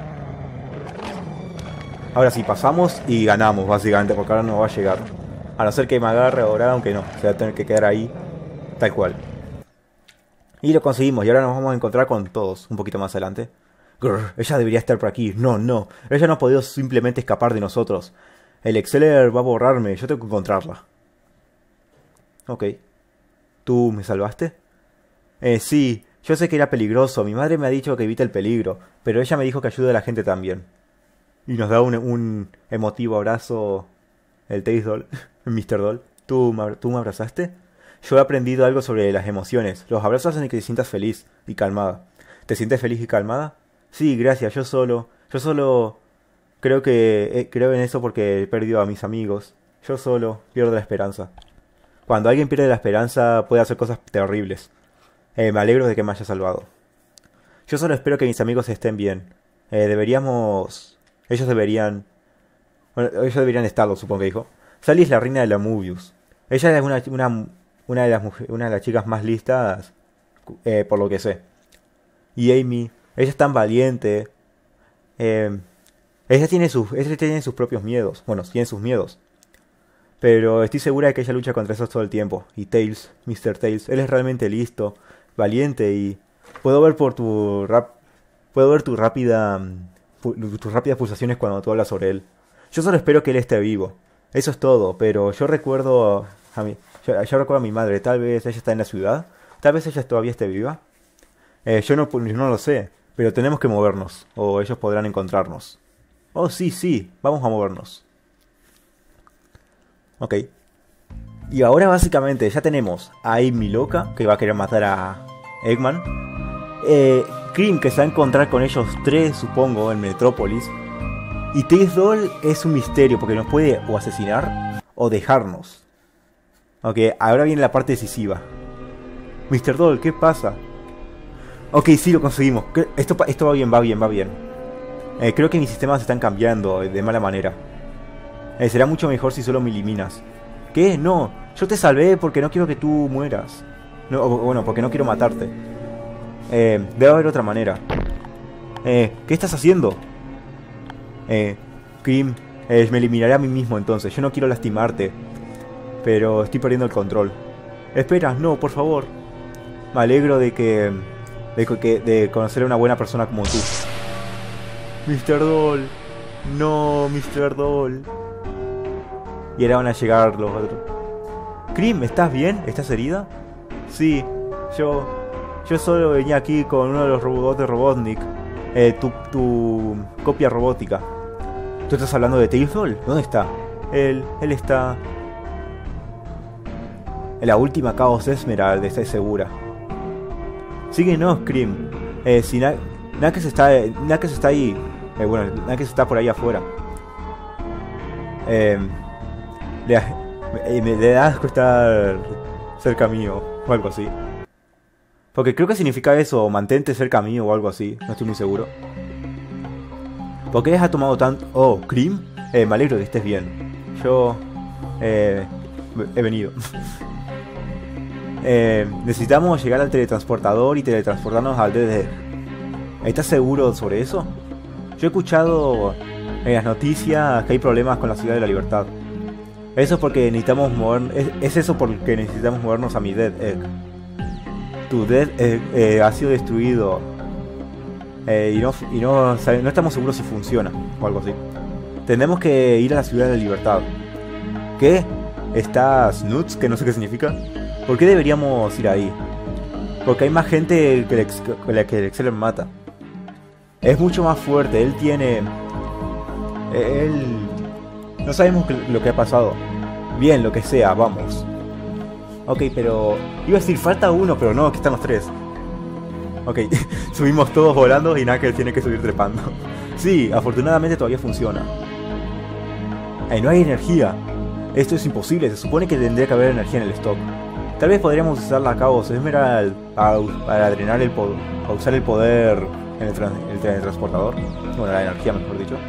Ahora sí, pasamos y ganamos, básicamente, porque ahora no va a llegar. A no ser que me agarre ahora, aunque no. Se va a tener que quedar ahí, tal cual. Y lo conseguimos, y ahora nos vamos a encontrar con todos, un poquito más adelante. Grr, ella debería estar por aquí. No, no. Ella no ha podido simplemente escapar de nosotros. El Exceller va a borrarme, yo tengo que encontrarla. Ok. ¿Tú me salvaste? Eh, sí. Yo sé que era peligroso. Mi madre me ha dicho que evite el peligro. Pero ella me dijo que ayude a la gente también. Y nos da un, un emotivo abrazo el Tails Doll, mister Doll. ¿Tú, ¿Tú me abrazaste? Yo he aprendido algo sobre las emociones. Los abrazos hacen que te sientas feliz y calmada. ¿Te sientes feliz y calmada? Sí, gracias. Yo solo... Yo solo... Creo que... Eh, creo en eso porque he perdido a mis amigos. Yo solo pierdo la esperanza. Cuando alguien pierde la esperanza puede hacer cosas terribles. Eh, me alegro de que me haya salvado. Yo solo espero que mis amigos estén bien. Eh, deberíamos... Ellos deberían... Bueno, ellos deberían estarlo, supongo que dijo. Sally es la reina de la Mobius. Ella es una, una, una, de, las mujeres, una de las chicas más listas, eh, por lo que sé. Y Amy, ella es tan valiente. Eh, ella, tiene sus, ella tiene sus propios miedos. Bueno, tiene sus miedos. Pero estoy segura de que ella lucha contra esos todo el tiempo. Y Tails, mister Tails, él es realmente listo, valiente y... Puedo ver por tu rap... Puedo ver tu rápida... tus rápidas pulsaciones cuando tú hablas sobre él. Yo solo espero que él esté vivo. Eso es todo, pero yo recuerdo a mi, yo, yo recuerdo a mi madre. Tal vez ella está en la ciudad. Tal vez ella todavía esté viva. Eh, yo no, yo no lo sé, pero tenemos que movernos, o ellos podrán encontrarnos. Oh, sí, sí, vamos a movernos. Ok. Y ahora básicamente ya tenemos a Amy loca, que va a querer matar a Eggman. Eh, Cream, que se va a encontrar con ellos tres, supongo, en Metrópolis. Y Tails Doll es un misterio, porque nos puede o asesinar o dejarnos. Ok, ahora viene la parte decisiva. mister Doll, ¿qué pasa? Ok, sí, lo conseguimos. Esto, esto va bien, va bien, va bien. Eh, creo que mis sistemas están cambiando de mala manera. Eh, será mucho mejor si solo me eliminas. ¿Qué? No, yo te salvé porque no quiero que tú mueras. No, o, bueno, porque no quiero matarte. Eh, debe haber otra manera. Eh, ¿qué estás haciendo? Eh, Cream, eh, me eliminaré a mí mismo entonces. Yo no quiero lastimarte, pero estoy perdiendo el control. Espera, no, por favor. Me alegro de que... De, que, de conocer a una buena persona como tú. mister Doll. No, mister Doll. Y ahora van a llegar los otros. Cream, ¿estás bien? ¿Estás herida? Sí, yo... Yo solo venía aquí con uno de los robots de Robotnik. Eh, tu, tu copia robótica. ¿Tú estás hablando de Tails Doll? ¿Dónde está? Él, él está... En la última Chaos Emerald, estoy segura. Síguenos, Cream. Eh, si Na Knuckles está, eh, Knuckles está ahí. Eh, bueno, Knuckles está por ahí afuera. Eh, le, me, me, le da asco estar cerca mío, o algo así. Porque creo que significa eso, mantente cerca mío o algo así. No estoy muy seguro. ¿Por qué les ha tomado tanto...? Oh, Cream. Eh, me alegro de que estés bien. Yo... Eh, he venido. Eh, necesitamos llegar al teletransportador y teletransportarnos al D D. ¿Estás seguro sobre eso? Yo he escuchado en las noticias que hay problemas con la Ciudad de la Libertad. Eso es porque necesitamos mover... Es, es eso porque necesitamos movernos a mi Dead Egg. Tu Dead Egg eh, ha sido destruido. Eh, y no, y no, no estamos seguros si funciona o algo así. Tenemos que ir a la Ciudad de la Libertad. ¿Qué? ¿Estás nuts? Que no sé qué significa. ¿Por qué deberíamos ir ahí? Porque hay más gente que el, que el Exceller mata. Es mucho más fuerte. Él tiene... Él... No sabemos lo que ha pasado. Bien, lo que sea, vamos. Ok, pero... Iba a decir, falta uno, pero no, aquí están los tres. Ok, subimos todos volando y Knuckles tiene que subir trepando. Sí, afortunadamente todavía funciona. Eh, no hay energía. Esto es imposible, se supone que tendría que haber energía en el stock. Tal vez podríamos usar la Chaos Emerald para, para drenar el poder, para usar el poder en el, trans, el teletransportador. Bueno, la energía, mejor dicho.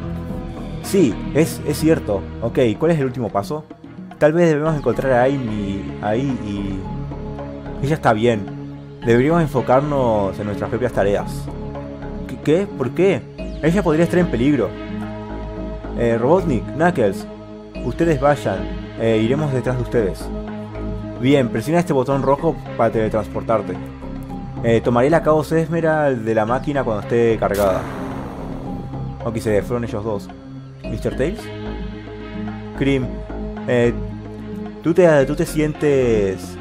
Sí, es, es cierto. Ok, ¿cuál es el último paso? Tal vez debemos encontrar a Amy ahí y... Ella está bien. Deberíamos enfocarnos en nuestras propias tareas. ¿Qué? ¿Qué? ¿Por qué? Ella podría estar en peligro. Eh, Robotnik, Knuckles, ustedes vayan. Eh, iremos detrás de ustedes. Bien, presiona este botón rojo para teletransportarte. Eh, tomaré la Chaos Emerald de la máquina cuando esté cargada. Ok, se fueron ellos dos. ¿mister Tails? Cream, eh, ¿tú, te, tú te sientes...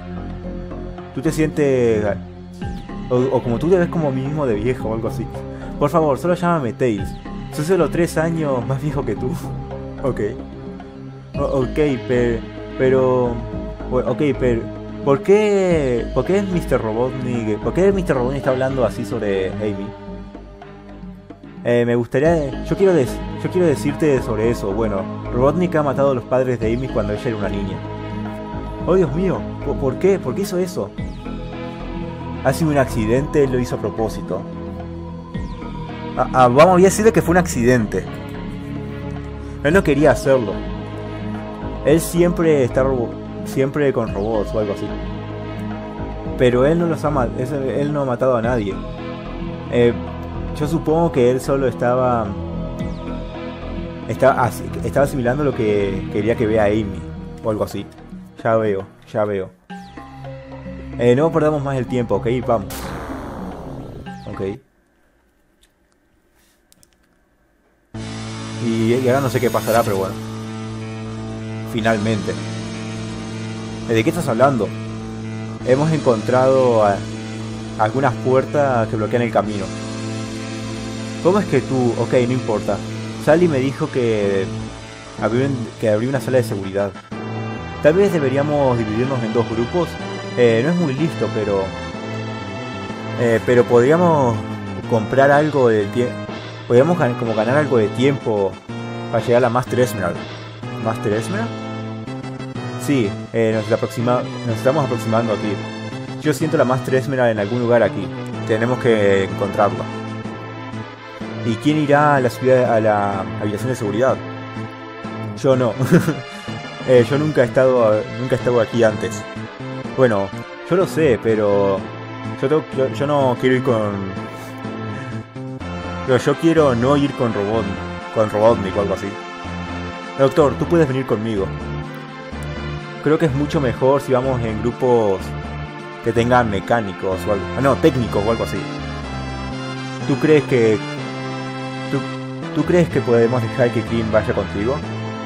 Tú te sientes... O, o como tú te ves como mismo de viejo o algo así. Por favor, solo llámame Tails. Soy solo tres años más viejo que tú. Ok. O, ok, pero... Pero... Ok, pero... ¿Por qué... ¿Por qué mister Robotnik... ¿Por qué mister Robotnik está hablando así sobre Amy? Eh, me gustaría... Yo quiero, des, yo quiero decirte sobre eso. Bueno, Robotnik ha matado a los padres de Amy cuando ella era una niña. Oh, Dios mío. ¿Por, ¿por qué? ¿Por qué hizo eso? Ha sido un accidente, él lo hizo a propósito. Ah, ah, vamos a decirle que fue un accidente. Él no quería hacerlo. Él siempre está robo siempre con robots o algo así. Pero él no los ha ma él no ha matado a nadie. Eh, yo supongo que él solo estaba estaba, estaba asimilando lo que quería que vea Amy o algo así. Ya veo, ya veo. Eh, no perdamos más el tiempo, ok, vamos. Ok. Y, y ahora no sé qué pasará, pero bueno. Finalmente. ¿De qué estás hablando? Hemos encontrado a, algunas puertas que bloquean el camino. ¿Cómo es que tú...? Ok, no importa. Sally me dijo que abrió, que abrió una sala de seguridad. Tal vez deberíamos dividirnos en dos grupos. Eh, no es muy listo, pero... Eh, pero podríamos comprar algo de tiempo. Podríamos gan como ganar algo de tiempo para llegar a la Master Emerald. ¿Master Emerald? Sí, eh, nos, aproxima nos estamos aproximando aquí. Yo siento la Master Emerald en algún lugar aquí. Tenemos que encontrarla. ¿Y quién irá a la ciudad, a la habitación de seguridad? Yo no. eh, yo nunca he estado nunca he estado aquí antes. Bueno, yo lo sé, pero yo, tengo, yo, yo no quiero ir con... Pero yo quiero no ir con Robot, con Robotnik o algo así. Doctor, tú puedes venir conmigo. Creo que es mucho mejor si vamos en grupos que tengan mecánicos o algo. Ah, no, técnicos o algo así. ¿Tú crees que... ¿Tú, ¿tú crees que podemos dejar que Kim vaya contigo?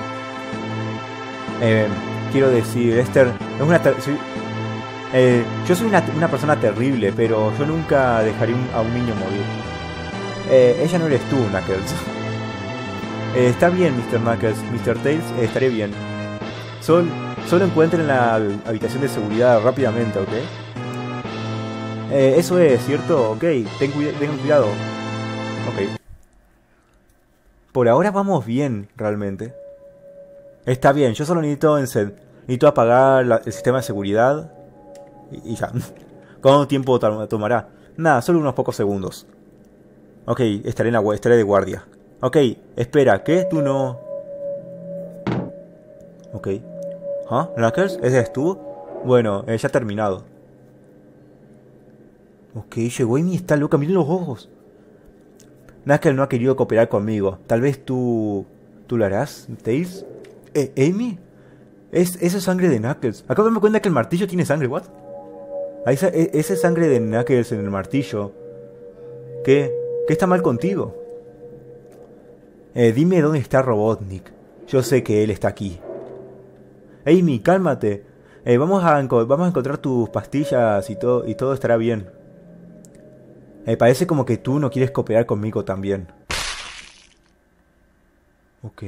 Eh, quiero decir, Esther, es una... Soy, eh, yo soy una, una persona terrible, pero yo nunca dejaría un, a un niño morir. Eh, ella no eres tú, Knuckles. eh, está bien, mister Knuckles. mister Tails, eh, estaré bien. Sol, solo encuentren la habitación de seguridad rápidamente, ¿ok? Eh, eso es, ¿cierto? Ok, ten, cuida ten cuidado. Ok. Por ahora vamos bien, realmente. Está bien, yo solo necesito, necesito apagar la, el sistema de seguridad. Y, y ya. ¿Cuánto tiempo tomará? Nada, solo unos pocos segundos. Ok, estaré, en la, estaré de guardia. Ok, espera, ¿qué? Tú no... Ok. ¿Ah? ¿Knuckles? ¿Ese eres tú? Bueno, eh, ya ha terminado. Ok, llegó Amy, está loca, miren los ojos. Knuckles no ha querido cooperar conmigo. Tal vez tú... ¿Tú lo harás, Tails? ¿Eh, Amy? Es, eso es sangre de Knuckles. Acabo de darme cuenta que el martillo tiene sangre, ¿what? Ahí esa, esa es sangre de Knuckles en el martillo. ¿Qué? ¿Qué está mal contigo? Eh, dime dónde está Robotnik. Yo sé que él está aquí. Amy, cálmate. Eh, vamos, a vamos a encontrar tus pastillas y todo, y todo estará bien. Eh, parece como que tú no quieres cooperar conmigo también. Ok.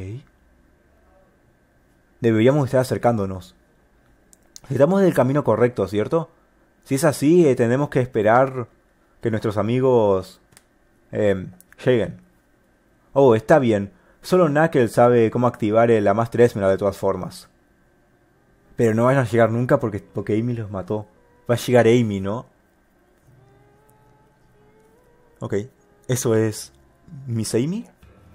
Deberíamos estar acercándonos. Estamos en el camino correcto, ¿cierto? Si es así, eh, tenemos que esperar que nuestros amigos eh, lleguen. Oh, está bien. Solo Knuckles sabe cómo activar la Master Emerald de todas formas. Pero no van a llegar nunca porque, porque Amy los mató. Va a llegar Amy, ¿no? Ok. ¿Eso es... Miss Amy?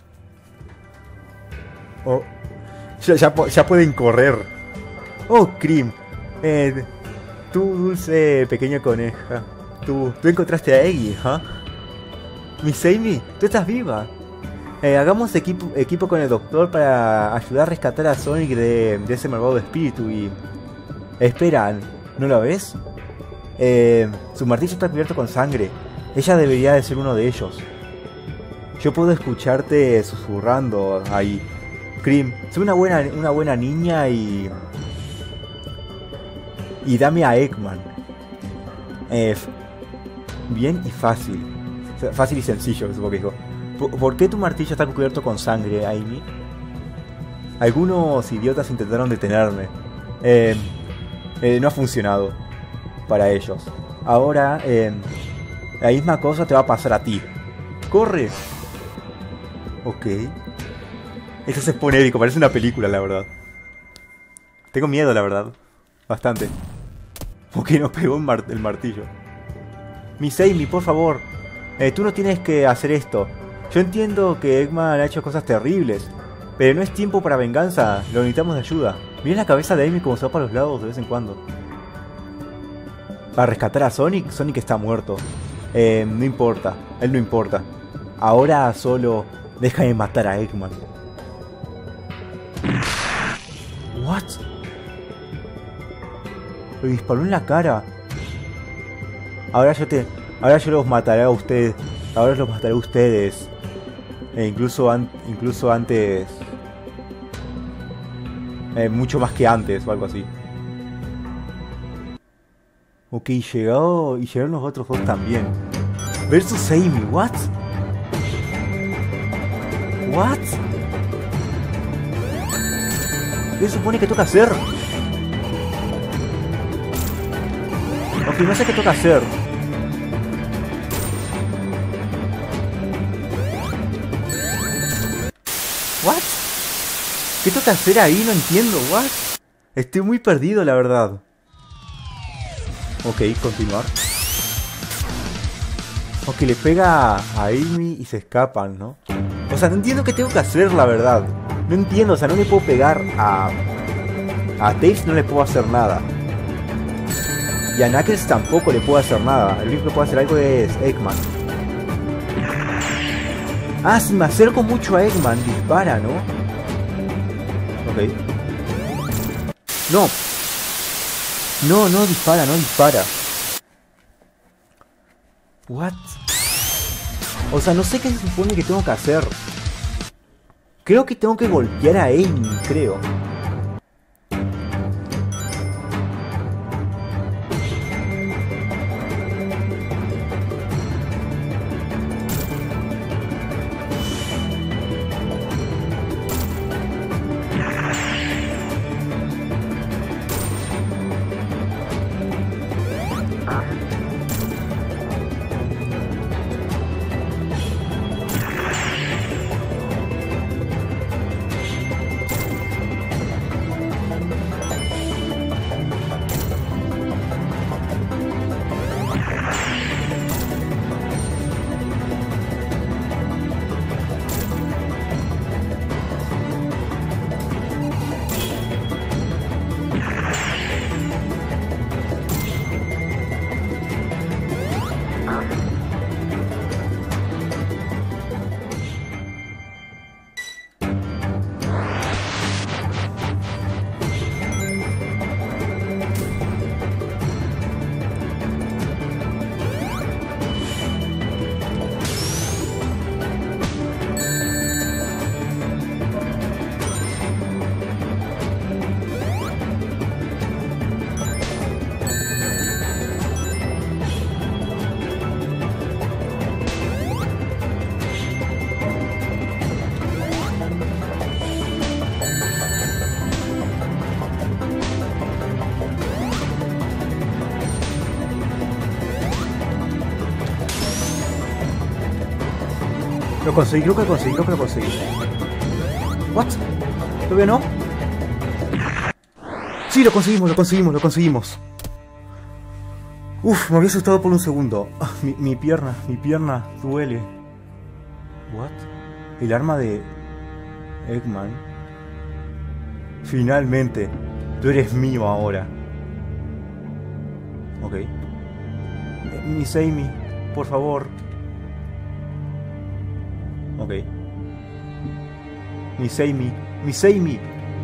Oh. Ya, ya, ya pueden correr. Oh, Cream. Eh, tú, dulce pequeña coneja. Tú, tú encontraste a Eggy, ¿ah? ¿eh? Miss Amy, tú estás viva. Eh, hagamos equipo, equipo con el doctor para ayudar a rescatar a Sonic de, de ese malvado espíritu y... Espera, ¿no lo ves? Eh, su martillo está cubierto con sangre. Ella debería de ser uno de ellos. Yo puedo escucharte susurrando ahí. Cream, soy una buena, una buena niña y... Y dame a Eggman. Eh, bien y fácil. Fácil y sencillo, supongo que dijo. ¿Por qué tu martillo está cubierto con sangre, Amy? Algunos idiotas intentaron detenerme. Eh, eh, no ha funcionado para ellos. Ahora, eh, la misma cosa te va a pasar a ti. ¡Corre! Ok. Esto se pone épico, parece una película, la verdad. Tengo miedo, la verdad. Bastante. Ok, nos pegó el, mar el martillo. Miss Amy, por favor. Eh, tú no tienes que hacer esto. Yo entiendo que Eggman ha hecho cosas terribles, pero no es tiempo para venganza, lo necesitamos de ayuda. Miren la cabeza de Amy como se va para los lados de vez en cuando. Para rescatar a Sonic, Sonic está muerto. Eh, no importa, él no importa. Ahora solo deja de matar a Eggman. What? Lo disparó en la cara. Ahora yo te... Ahora yo los mataré a ustedes. Ahora los mataré a ustedes. E incluso, an incluso antes... Eh, mucho más que antes o algo así. Ok, llegó... Y llegaron los otros dos también. Versus Amy, what? What? ¿Qué se supone que toca hacer? Ok, no sé qué toca hacer. ¿What? ¿Qué toca hacer ahí? No entiendo, ¿what? Estoy muy perdido, la verdad. Ok, continuar. Ok, le pega a Amy y se escapan, ¿no? O sea, no entiendo qué tengo que hacer, la verdad. No entiendo, o sea, no le puedo pegar a... A Tails no le puedo hacer nada. Y a Knuckles tampoco le puedo hacer nada. El único que puede hacer algo es Eggman. Ah, si me acerco mucho a Eggman, dispara, ¿no? Ok. No. No, no dispara, no dispara. What? O sea, no sé qué se supone que tengo que hacer. Creo que tengo que golpear a Amy, creo. Lo conseguí, creo que lo conseguí, creo que lo conseguí. ¿What? ¿Todavía no? Sí, lo conseguimos, lo conseguimos, lo conseguimos. Uf, me había asustado por un segundo. Ah, mi, mi pierna, mi pierna duele. ¿What? El arma de Eggman. Finalmente, tú eres mío ahora. Ok. Miss Amy, por favor. Ok. Miss Amy, Miss Amy.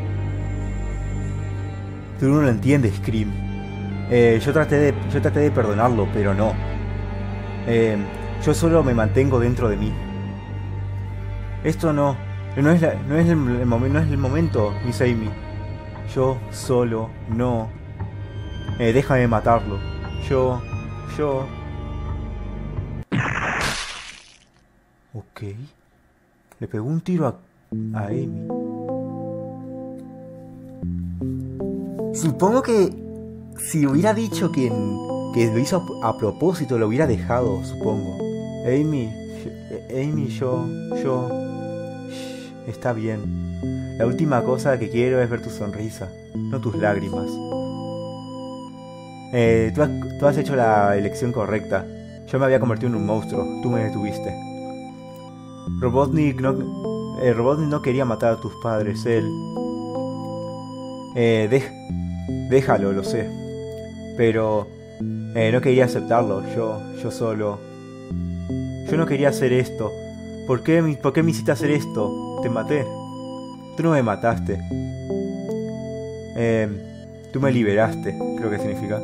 Tú no lo entiendes, Scream. Eh, yo traté de, yo traté de perdonarlo, pero no. Eh, yo solo me mantengo dentro de mí. Esto no, no es, la, no es el, el momento, no es el momento, Miss Amy. Yo solo no. Eh, déjame matarlo. Yo, yo. Ok. Le pegó un tiro a, a Amy. Supongo que si hubiera dicho que, que lo hizo a, a propósito, lo hubiera dejado, supongo. Amy, yo, Amy, yo, yo... Shh, está bien. La última cosa que quiero es ver tu sonrisa, no tus lágrimas. Eh, tú has, tú has hecho la elección correcta. Yo me había convertido en un monstruo, tú me detuviste. Robotnik no, eh, Robotnik no quería matar a tus padres, él... Eh, dej, déjalo, lo sé. Pero... Eh, no quería aceptarlo, yo, yo solo... Yo no quería hacer esto. ¿Por qué, ¿Por qué me hiciste hacer esto? Te maté. Tú no me mataste. Eh, tú me liberaste, creo que significa.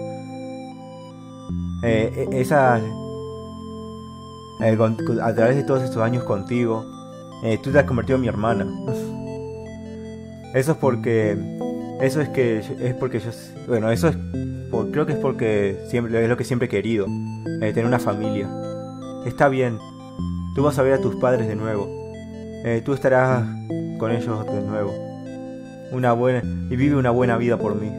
Eh, esa... Eh, con, con, a través de todos estos años contigo, eh, tú te has convertido en mi hermana. Eso es porque... Eso es que... Es porque yo... Bueno, eso es... Por, creo que es porque siempre, es lo que siempre he querido. Eh, tener una familia. Está bien. Tú vas a ver a tus padres de nuevo. Eh, tú estarás con ellos de nuevo. Una buena... Y vive una buena vida por mí.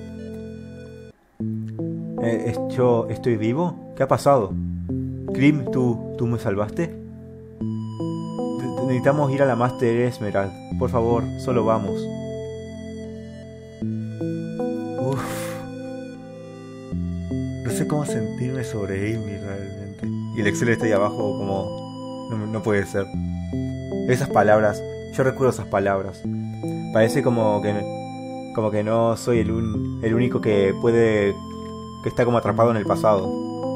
Eh, ¿Yo estoy vivo? ¿Qué ha pasado? Scream, ¿tú, ¿tú me salvaste? necesitamos ir a la Master Esmeralda. Por favor, solo vamos. Uff. No sé cómo sentirme sobre Amy realmente. Y el Excel está ahí abajo como... No, no puede ser. Esas palabras, yo recuerdo esas palabras. Parece como que... Como que no soy el, un, el único que puede... Que está como atrapado en el pasado.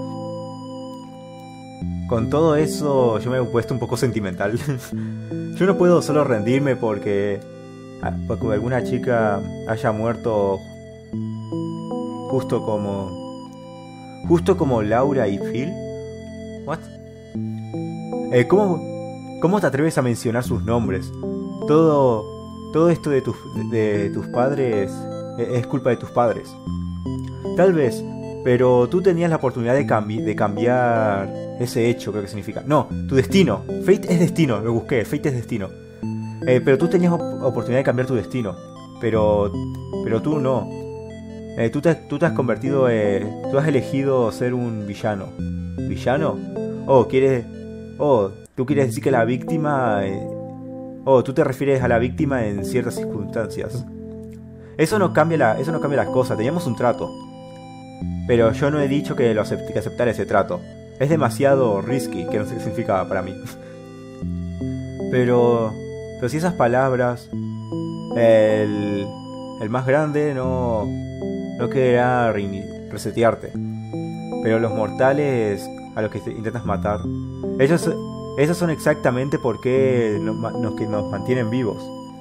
Con todo eso yo me he puesto un poco sentimental. Yo no puedo solo rendirme porque... Porque alguna chica haya muerto... Justo como... Justo como Laura y Phil. ¿What? Eh, ¿cómo, ¿Cómo te atreves a mencionar sus nombres? Todo... Todo esto de tus, de tus padres... Es culpa de tus padres. Tal vez... Pero tú tenías la oportunidad de, cambi de cambiar ese hecho, creo que significa. No, tu destino. Fate es destino, lo busqué, Fate es destino. Eh, pero tú tenías op oportunidad de cambiar tu destino. Pero pero tú no. Eh, tú, te, tú te has convertido... Eh, tú has elegido ser un villano. ¿Villano? Oh, quieres... Oh, tú quieres decir que la víctima... Eh, oh, tú te refieres a la víctima en ciertas circunstancias. Eso no cambia, la, eso no cambia las cosas, teníamos un trato. Pero yo no he dicho que, lo acept que aceptara ese trato. Es demasiado risky, que no sé qué significa para mí. Pero... Pero si esas palabras... El... El más grande no... No querrá resetearte. Pero los mortales a los que intentas matar... Ellos... Esos son exactamente por qué nos, nos, que nos mantienen vivos.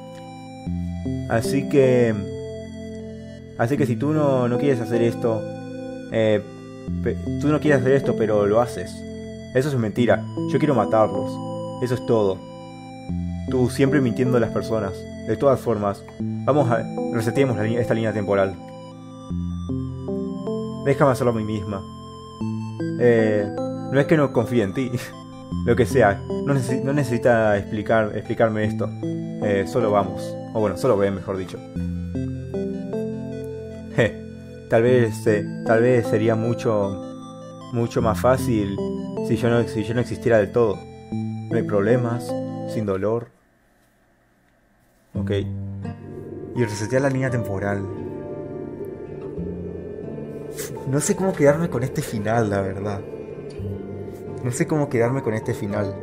Así que... Así que si tú no, no quieres hacer esto... Eh, tú no quieres hacer esto, pero lo haces. Eso es mentira. Yo quiero matarlos. Eso es todo. Tú siempre mintiendo a las personas. De todas formas, vamos a... Reseteemos la, esta línea temporal. Déjame hacerlo a mí misma. Eh, no es que no confíe en ti. Lo que sea. No, necesi no necesita explicar, explicarme esto. Eh, solo vamos. O bueno, solo ve, mejor dicho. Je. Tal vez, eh, tal vez sería mucho, mucho más fácil si yo, no, si yo no existiera del todo. No hay problemas, sin dolor. Ok. Y resetear la línea temporal. No sé cómo quedarme con este final, la verdad. No sé cómo quedarme con este final.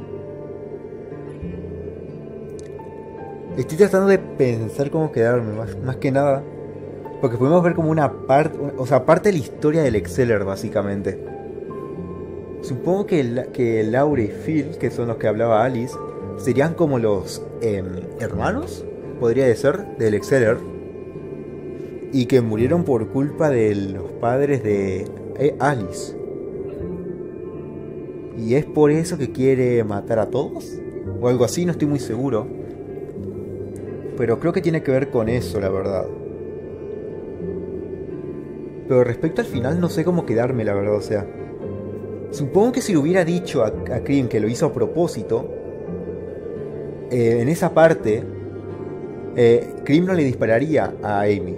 Estoy tratando de pensar cómo quedarme, más, más que nada. Porque podemos ver como una parte, o sea, parte de la historia del Exceller, básicamente. Supongo que, la, que Laura y Phil, que son los que hablaba Alice, serían como los eh, hermanos, podría ser, del Exceller. Y que murieron por culpa de los padres de eh, Alice. Y es por eso que quiere matar a todos. O algo así, no estoy muy seguro. Pero creo que tiene que ver con eso, la verdad. Pero respecto al final no sé cómo quedarme, la verdad, o sea... Supongo que si le hubiera dicho a, a Cream que lo hizo a propósito... Eh, en esa parte... Eh, Cream no le dispararía a Amy.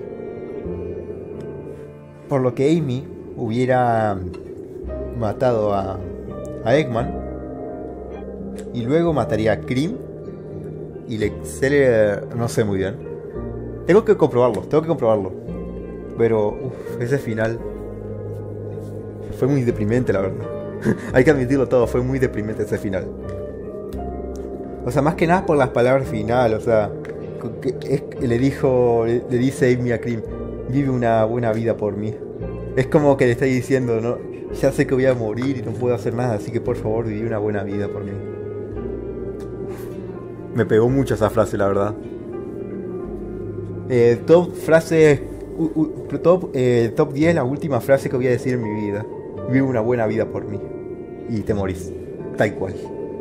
Por lo que Amy hubiera matado a, a Eggman. Y luego mataría a Cream. Y le Exceller... No sé muy bien. Tengo que comprobarlo, tengo que comprobarlo. Pero, uff, ese final fue muy deprimente, la verdad. Hay que admitirlo todo, fue muy deprimente ese final. O sea, más que nada por las palabras final, o sea, que, es, le dijo, le, le dice Amy a Cream, vive una buena vida por mí. Es como que le está diciendo, no, ya sé que voy a morir y no puedo hacer nada, así que por favor vive una buena vida por mí. Uf, me pegó mucho esa frase, la verdad. Eh, top frase... Uh, uh, top, eh, top diez, la última frase que voy a decir en mi vida. Vive una buena vida por mí. Y te morís. Tal cual.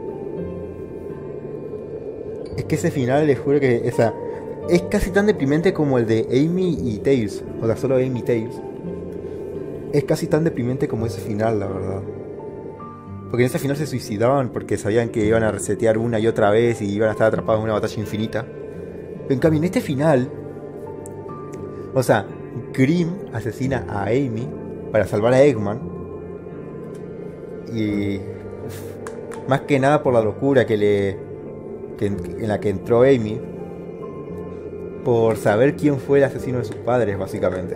Es que ese final, les juro que... O sea, es casi tan deprimente como el de Amy y Tails. O sea, solo Amy y Tails. Es casi tan deprimente como ese final, la verdad. Porque en ese final se suicidaban porque sabían que iban a resetear una y otra vez y iban a estar atrapados en una batalla infinita. Pero en cambio, en este final... O sea, Cream asesina a Amy para salvar a Eggman. Y... Uf, más que nada por la locura que le... que, en la que entró Amy por saber quién fue el asesino de sus padres, básicamente.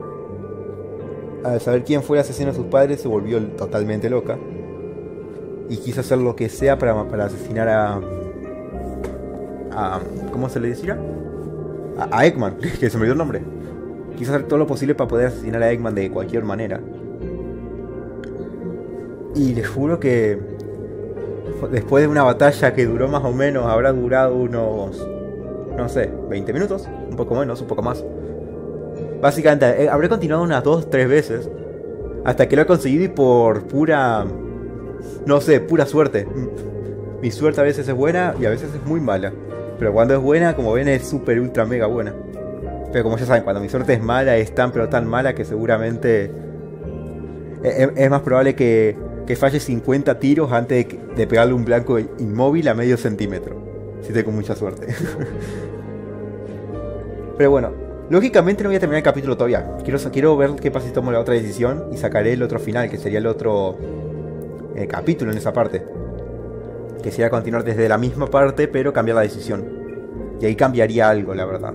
Al saber quién fue el asesino de sus padres se volvió totalmente loca y quiso hacer lo que sea para, para asesinar a, a... ¿Cómo se le decía? A, a Eggman, que se me dio el nombre. Quiso hacer todo lo posible para poder asesinar a Eggman de cualquier manera. Y les juro que después de una batalla que duró más o menos, habrá durado unos, no sé, veinte minutos, un poco menos, un poco más. Básicamente, eh, habré continuado unas dos, tres veces hasta que lo he conseguido y por pura, no sé, pura suerte. Mi suerte a veces es buena y a veces es muy mala. Pero cuando es buena, como ven, es super ultra mega buena. Pero como ya saben, cuando mi suerte es mala, es tan pero tan mala que seguramente es, es más probable que, que falle cincuenta tiros antes de, de pegarle un blanco inmóvil a medio centímetro. Si tengo mucha suerte. Pero bueno. Lógicamente no voy a terminar el capítulo todavía. Quiero, quiero ver qué pasa si tomo la otra decisión y sacaré el otro final, que sería el otro eh, capítulo en esa parte. Que sería continuar desde la misma parte, pero cambiar la decisión. Y ahí cambiaría algo, la verdad.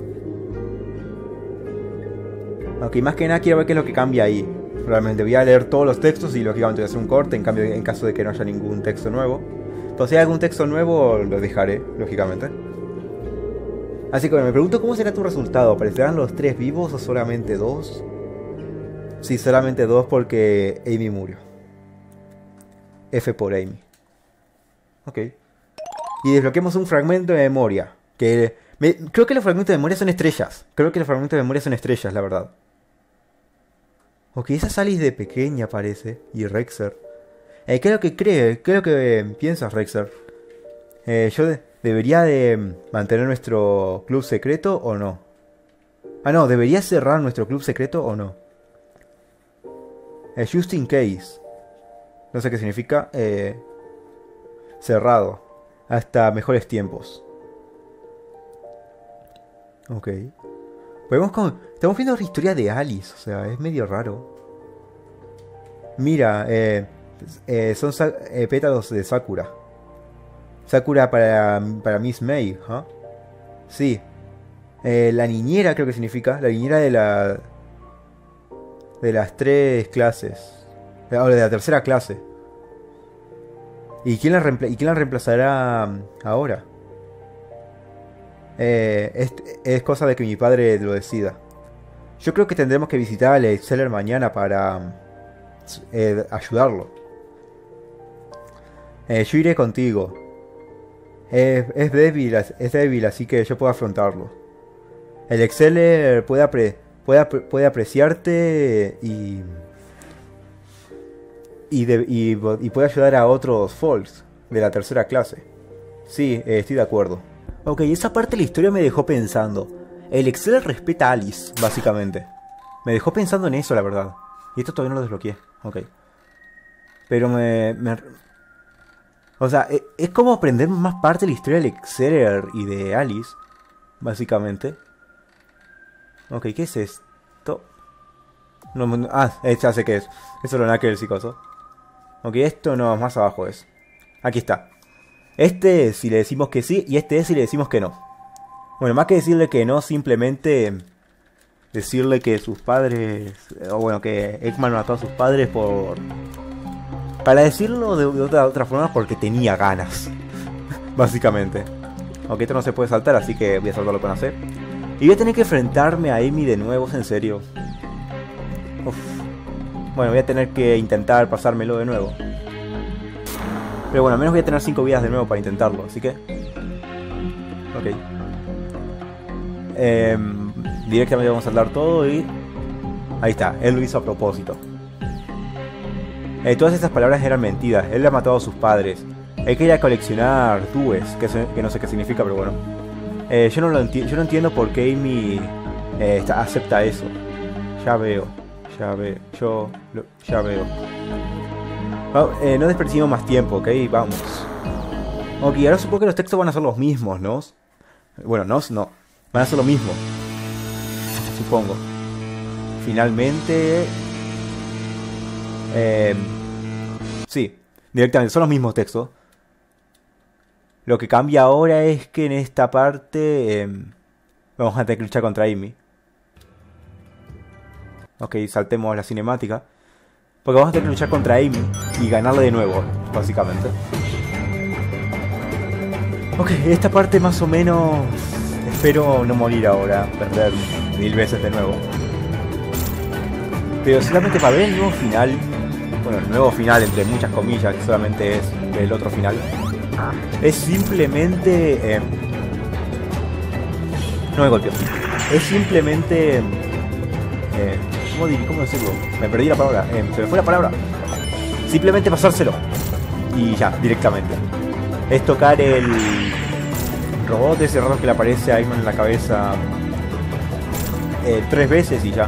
Ok, más que nada quiero ver qué es lo que cambia ahí. Realmente voy a leer todos los textos y lógicamente voy a hacer un corte, en cambio en caso de que no haya ningún texto nuevo. Entonces si hay algún texto nuevo, lo dejaré, lógicamente. Así que bueno, me pregunto cómo será tu resultado. ¿Aparecerán los tres vivos o solamente dos? Sí, solamente dos porque Amy murió. F por Amy. Ok. Y desbloqueamos un fragmento de memoria. Que me, creo que los fragmentos de memoria son estrellas. Creo que los fragmentos de memoria son estrellas, la verdad. Ok, esa Alice de pequeña parece. Y Rexer. Eh, ¿Qué es lo que cree? ¿Qué es lo que eh, piensas, Rexer? Eh, yo... De ¿Debería de mantener nuestro club secreto o no? Ah, no, ¿debería cerrar nuestro club secreto o no? Eh, just in case. No sé qué significa. Eh, cerrado. Hasta mejores tiempos. Ok. Podemos con... Estamos viendo la historia de Alice. O sea, es medio raro. Mira, eh, eh, son eh, pétalos de Sakura. Sakura para, para Miss May, ¿huh? Sí. Eh, la niñera creo que significa. La niñera de la... De las tres clases. O de la tercera clase. ¿Y quién la, reempla ¿y quién la reemplazará ahora? Eh, es, es cosa de que mi padre lo decida. Yo creo que tendremos que visitar al Exceller mañana para eh, ayudarlo. Eh, yo iré contigo. Es, es débil, es débil, así que yo puedo afrontarlo. El Exceller puede, apre, puede, apre, puede apreciarte y y, de, y y puede ayudar a otros Folks de la tercera clase. Sí, eh, estoy de acuerdo. Ok, esa parte de la historia me dejó pensando. El Exceller respeta a Alice, básicamente. Me dejó pensando en eso, la verdad. Y esto todavía no lo desbloqueé. Ok. Pero me... me O sea, es como aprender más parte de la historia del Exceller y de Alice, básicamente. Ok, ¿qué es esto? No, no, ah, ya sé qué es. Eso es lo Knuckles y coso. Ok, esto no, más abajo es. Aquí está. Este es si le decimos que sí y este es si le decimos que no. Bueno, más que decirle que no, simplemente decirle que sus padres... O bueno, que Eggman mató a sus padres por... Para decirlo de, de, otra, de otra forma, porque tenía ganas. Básicamente. Aunque esto no se puede saltar, así que voy a saltarlo con A C. Y voy a tener que enfrentarme a Amy de nuevo, en serio. Uf. Bueno, voy a tener que intentar pasármelo de nuevo. Pero bueno, al menos voy a tener cinco vidas de nuevo para intentarlo, así que... Ok. Eh, directamente vamos a saltar todo y... Ahí está, él lo hizo a propósito. Eh, todas esas palabras eran mentiras. Él le ha matado a sus padres. Él quería coleccionar dues, que, se, que no sé qué significa, pero bueno. Eh, yo, no lo enti yo no entiendo por qué Amy eh, está, acepta eso. Ya veo, ya veo, yo lo, ya veo. Oh, eh, no desperdiciemos más tiempo, ¿ok? Vamos. Ok, ahora supongo que los textos van a ser los mismos, ¿no? Bueno, no, no. Van a ser lo mismo. Supongo. Finalmente... Eh, sí, directamente, son los mismos textos. Lo que cambia ahora es que en esta parte eh, vamos a tener que luchar contra Amy. Ok, saltemos la cinemática. Porque vamos a tener que luchar contra Amy y ganarle de nuevo, básicamente. Ok, esta parte más o menos... Espero no morir ahora, perder mil veces de nuevo. Pero solamente para ver el nuevo final... Bueno, el nuevo final entre muchas comillas, que solamente es el otro final. Es simplemente... Eh, no me golpeó. Es simplemente... Eh, ¿cómo, ¿Cómo decirlo? Me perdí la palabra. Eh, se me fue la palabra. Simplemente pasárselo. Y ya, directamente. Es tocar el robot ese raro que le aparece a Eggman en la cabeza eh, tres veces y ya.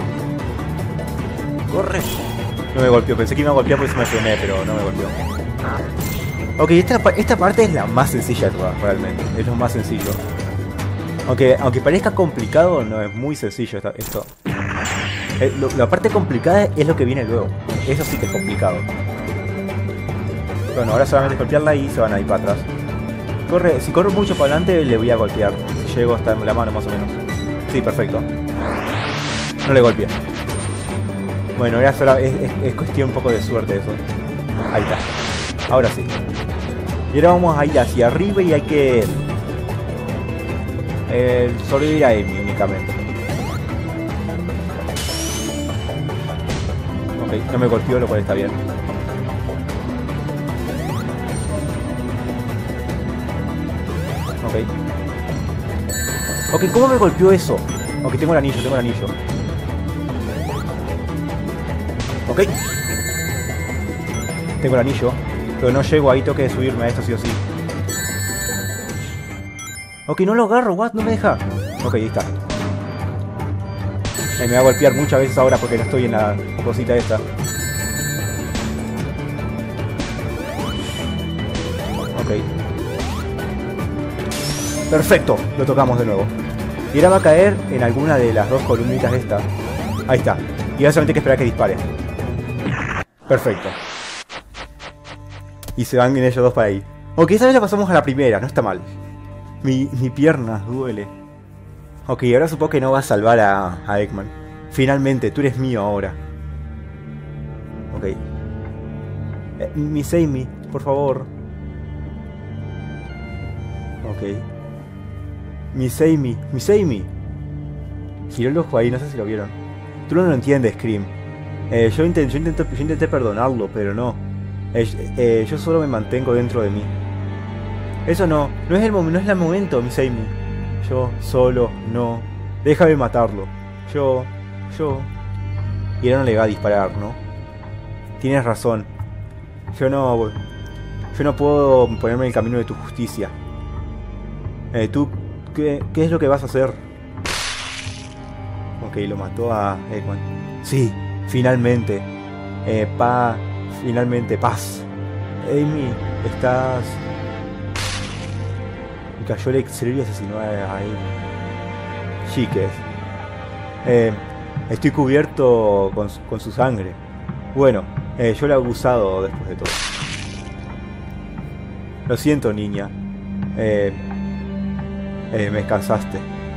Corre. No me golpeó. Pensé que iba a golpear por eso me frené, pero no me golpeó. Ok, esta, esta parte es la más sencilla de todas, realmente. Es lo más sencillo. Aunque, aunque parezca complicado, no es muy sencillo esta, esto. Eh, lo, la parte complicada es lo que viene luego. Eso sí que es complicado. Bueno, ahora solamente golpearla y se van a ir para atrás. Corre, si corro mucho para adelante le voy a golpear. Si llego hasta la mano más o menos. Sí, perfecto. No le golpeé. Bueno, era solo, es, es, es cuestión un poco de suerte eso. Ahí está. Ahora sí. Y ahora vamos a ir hacia arriba y hay que... Eh, sobrevivir a Amy únicamente. Ok, no me golpeó, lo cual está bien. Ok. Ok, ¿cómo me golpeó eso? Ok, tengo el anillo, tengo el anillo. Ok. Tengo el anillo. Pero no llego ahí, tengo que subirme a esto sí o sí. Ok, no lo agarro, what, no me deja. Ok, ahí está. Eh, me va a golpear muchas veces ahora porque no estoy en la cosita esta. Ok. Perfecto, lo tocamos de nuevo. Y ahora va a caer en alguna de las dos columnitas de esta. Ahí está. Y ahora solamente hay que esperar a que dispare. Perfecto. Y se van en ellos dos para ahí. Ok, esta vez la pasamos a la primera, no está mal. Mi, mi pierna duele. Ok, ahora supongo que no va a salvar a, a Eggman. Finalmente, tú eres mío ahora. Ok. Eh, Miss Amy, por favor. Ok. Miss Amy, Miss Amy. Giró el ojo ahí, no sé si lo vieron. Tú no lo entiendes, Scream. Eh, yo, intent, yo, intenté, yo intenté perdonarlo, pero no. Eh, eh, yo solo me mantengo dentro de mí. Eso no, no es el momento, no es el momento, Miss Amy. Yo solo, no. Déjame matarlo. Yo, yo. Y ahora no le va a disparar, ¿no? Tienes razón. Yo no, yo no puedo ponerme en el camino de tu justicia. Eh, tú, ¿qué, qué es lo que vas a hacer? Ok, lo mató a Eggman. Sí, finalmente. Eh, pa, finalmente, paz. Amy, estás... Y cayó el exterior y asesinó a Amy. Chiques. Eh, estoy cubierto con, con su sangre. Bueno, eh, yo lo he abusado después de todo. Lo siento, niña. Eh, eh, me cansaste.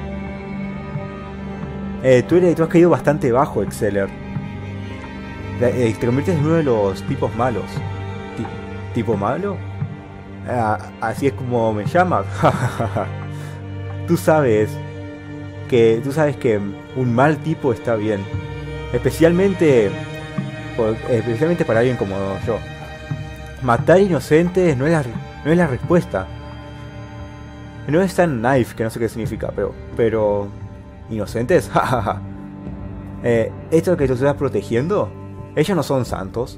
Eh, tú, eres, tú has caído bastante bajo, Exceller. Eh, te conviertes en uno de los tipos malos. Ti- ¿Tipo malo? Ah, así es como me llamas. Tú sabes que tú sabes que un mal tipo está bien, especialmente especialmente para alguien como yo. Matar inocentes no es la no es la respuesta. No es tan knife, que no sé qué significa, pero pero inocentes. eh, esto que tú estás protegiendo, ellos no son santos.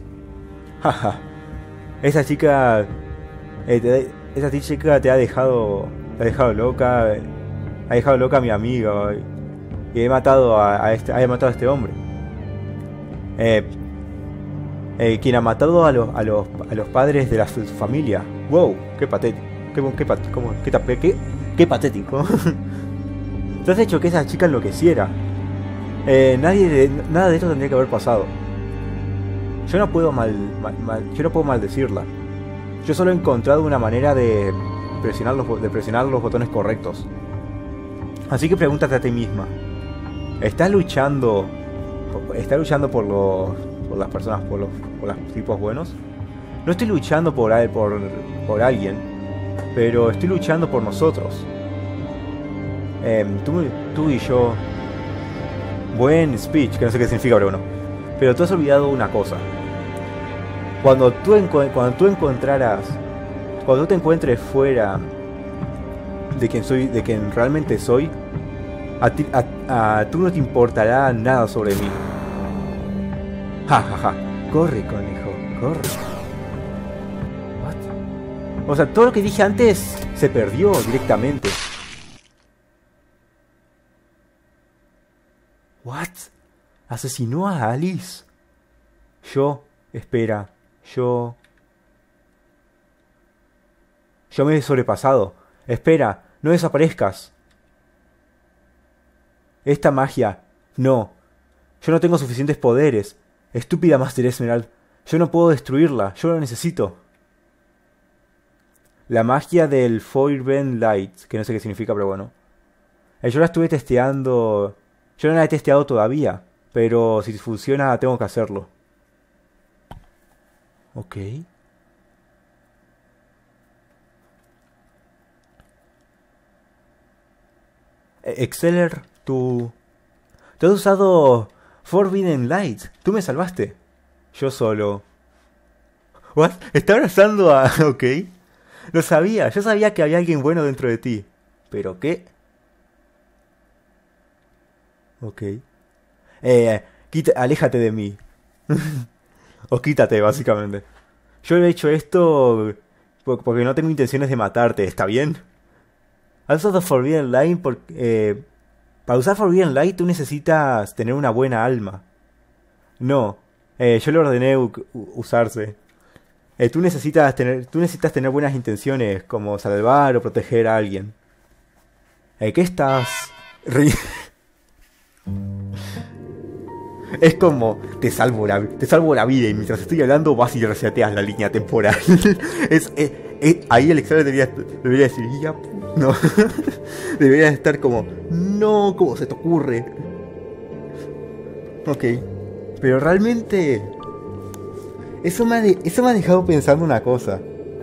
Esa chica Eh, te, esa chica te ha dejado te ha dejado loca, ha dejado loca a mi amiga y, y he matado a, a este, he matado a este hombre. Eh, eh, quien ha matado a los a los a los padres de la su familia. Wow, qué patético, qué qué pat, cómo, qué, qué, qué, qué patético. Tú has hecho que esa chica enloqueciera. Eh, nadie de, nada de esto tendría que haber pasado. Yo no puedo mal, mal, mal yo no puedo maldecirla. Yo solo he encontrado una manera de presionar los, de presionar los botones correctos. Así que pregúntate a ti misma. ¿Estás luchando... ¿Estás luchando por los... por las personas, por los, por los tipos buenos? No estoy luchando por, por, por alguien, pero estoy luchando por nosotros. Eh, tú, tú y yo... Buen speech, que no sé qué significa, pero bueno. Pero tú has olvidado una cosa. Cuando tú, cuando tú encontraras... Cuando tú te encuentres fuera de quien soy, de quien realmente soy, a ti, a, a tú no te importará nada sobre mí. Ja, ja, ja. Corre, conejo, corre. What? O sea, todo lo que dije antes se perdió directamente. What? ¿Asesinó a Alice? Yo, espera, yo... Yo me he sobrepasado. Espera, no desaparezcas. Esta magia... No. Yo no tengo suficientes poderes. Estúpida Master Emerald. Yo no puedo destruirla. Yo la necesito. La magia del Forbidden Light. Que no sé qué significa, pero bueno. Eh, yo la estuve testeando... Yo no la he testeado todavía. Pero si funciona, tengo que hacerlo. Ok. Exceller, tú... Tú has usado Forbidden Light. Tú me salvaste. Yo solo... ¿What? Está abrazando a... Ok. Lo sabía. Yo sabía que había alguien bueno dentro de ti. ¿Pero qué? Ok. Eh... Quita... Aléjate de mí. O quítate, básicamente. Yo he hecho esto... Porque no tengo intenciones de matarte. ¿Está bien? Has usado Forbidden Light porque... Eh, para usar Forbidden Light tú necesitas tener una buena alma. No. Eh, yo le ordené usarse. Eh, tú necesitas tener... Tú necesitas tener buenas intenciones. Como salvar o proteger a alguien. Eh, ¿Qué estás...? Es como... Te salvo la... Te salvo la vida y mientras estoy hablando vas y reseteas la línea temporal. es... Eh, eh, ahí el examen debería, debería decir... Ya... No, debería estar como... No, ¿cómo se te ocurre? Ok. Pero realmente... Eso me, ha de, eso me ha dejado pensando una cosa.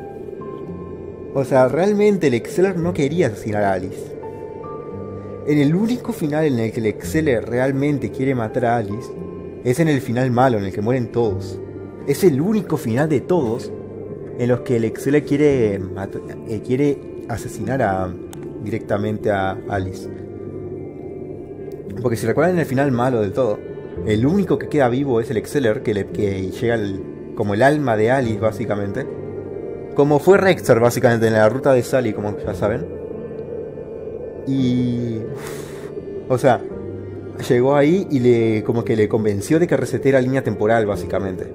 O sea, realmente el Exceller no quería asesinar a Alice. En el único final en el que el Exceller realmente quiere matar a Alice es en el final malo, en el que mueren todos. Es el único final de todos en los que el Exceller quiere, eh, quiere asesinar a, directamente a Alice. Porque si recuerdan, en el final malo del todo, el único que queda vivo es el Exceller, que, le, que llega el, como el alma de Alice, básicamente. Como fue Rexter, básicamente, en la ruta de Sally, como ya saben. Y... O sea, llegó ahí y le como que le convenció de que reseteara la línea temporal, básicamente.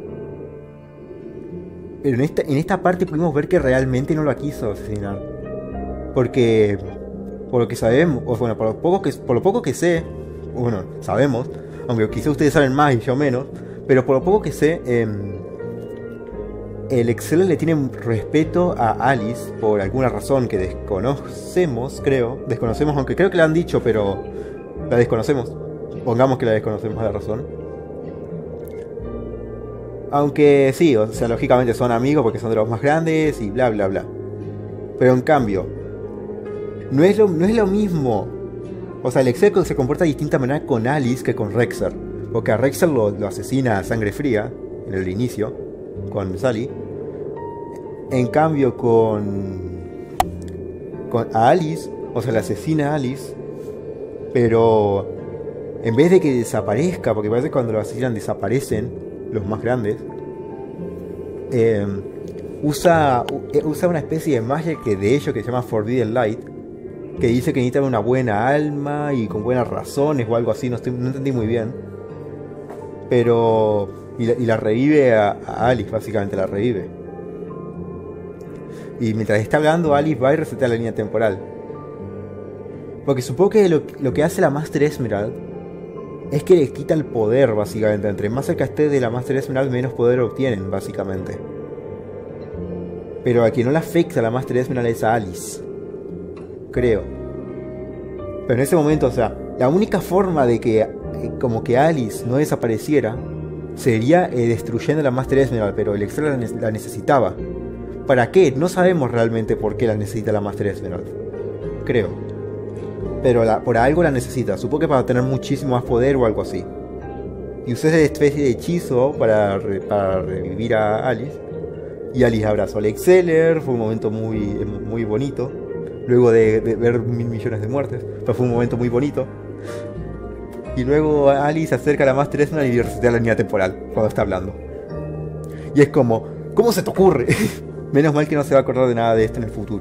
Pero en esta, en esta parte pudimos ver que realmente no la quiso asesinar. Porque, por lo que sabemos, o bueno, por lo poco que, por lo poco que sé, bueno, sabemos, aunque quizá ustedes saben más y yo menos, pero por lo poco que sé, eh, el Exceller le tiene respeto a Alice por alguna razón que desconocemos, creo. Desconocemos, aunque creo que la han dicho, pero la desconocemos. Pongamos que la desconocemos la razón. Aunque sí, o sea, lógicamente son amigos porque son de los más grandes y bla bla bla. Pero en cambio, no es lo, no es lo mismo. O sea, el Exceller se comporta de distinta manera con Alice que con Rexter. Porque a Rexter lo, lo asesina a sangre fría en el inicio, con Sally. En cambio con, con a Alice, o sea, la asesina a Alice, pero en vez de que desaparezca, porque parece que cuando lo asesinan desaparecen los más grandes, eh, usa, usa una especie de magia que de ellos que se llama Forbidden Light, que dice que necesitan una buena alma y con buenas razones o algo así, no, estoy, no entendí muy bien. Pero... Y la, y la revive a, a Alice, básicamente la revive. Y mientras está hablando, Alice va y resetea la línea temporal. Porque supongo que lo, lo que hace la Master Emerald es que le quita el poder, básicamente. Entre más cerca esté de la Master Emerald, menos poder obtienen, básicamente. Pero a quien no le afecta la Master Esmeralda es a Alice. Creo. Pero en ese momento, o sea, la única forma de que eh, como que Alice no desapareciera sería eh, destruyendo la Master Esmeralda, pero el Excel la, ne la necesitaba. ¿Para qué? No sabemos realmente por qué la necesita la Master Esmeralda. Creo. Pero la, por algo la necesita. Supongo que para tener muchísimo más poder o algo así. Y usó esa especie de hechizo para, re, para revivir a Alice. Y Alice abrazó al Exceller. Fue un momento muy, muy bonito. Luego de, de ver mil millones de muertes. Pero fue un momento muy bonito. Y luego Alice se acerca a la Master Esmeralda y resetea la línea temporal cuando está hablando. Y es como, ¿cómo se te ocurre? Menos mal que no se va a acordar de nada de esto en el futuro.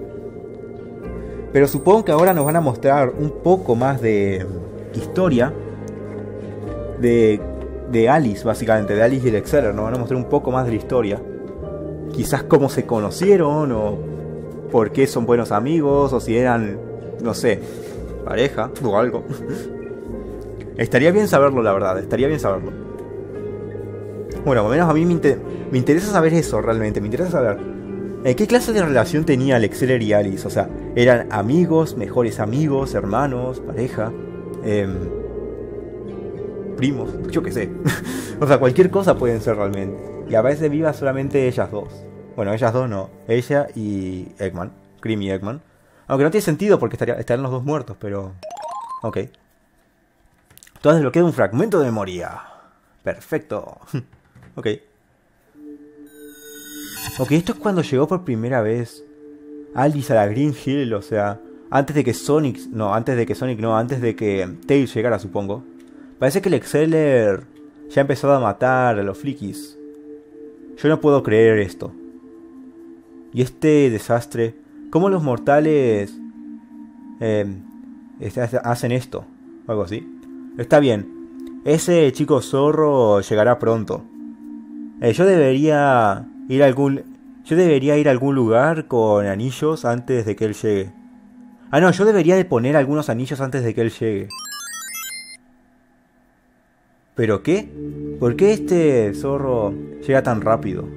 Pero supongo que ahora nos van a mostrar un poco más de historia de, de Alice, básicamente, de Alice y el Exceller. Nos van a mostrar un poco más de la historia. Quizás cómo se conocieron, o por qué son buenos amigos, o si eran, no sé, pareja o algo. Estaría bien saberlo, la verdad, estaría bien saberlo. Bueno, al menos a mí me, inter me interesa saber eso realmente, me interesa saber eh, qué clase de relación tenía el Exceller y Alice. O sea, ¿eran amigos, mejores amigos, hermanos, pareja, eh, primos? Yo qué sé. O sea, cualquier cosa pueden ser realmente. Y a veces viva solamente ellas dos. Bueno, ellas dos no, ella y Eggman, Cream y Eggman. Aunque no tiene sentido porque estaría, estarían los dos muertos, pero... Ok. Todo desbloquea un fragmento de memoria. Perfecto. Ok. Ok, esto es cuando llegó por primera vez Alice a la Green Hill, o sea, antes de que Sonic... No, antes de que Sonic no, antes de que Tails llegara, supongo. Parece que el Exceller ya ha empezado a matar a los Flickies. Yo no puedo creer esto. Y este desastre... ¿Cómo los mortales... Eh, hacen esto? O algo así. Está bien. Ese chico zorro llegará pronto. Eh, yo debería ir a algún... Yo debería ir a algún lugar con anillos antes de que él llegue. Ah, no, yo debería de poner algunos anillos antes de que él llegue. ¿Pero qué? ¿Por qué este zorro llega tan rápido?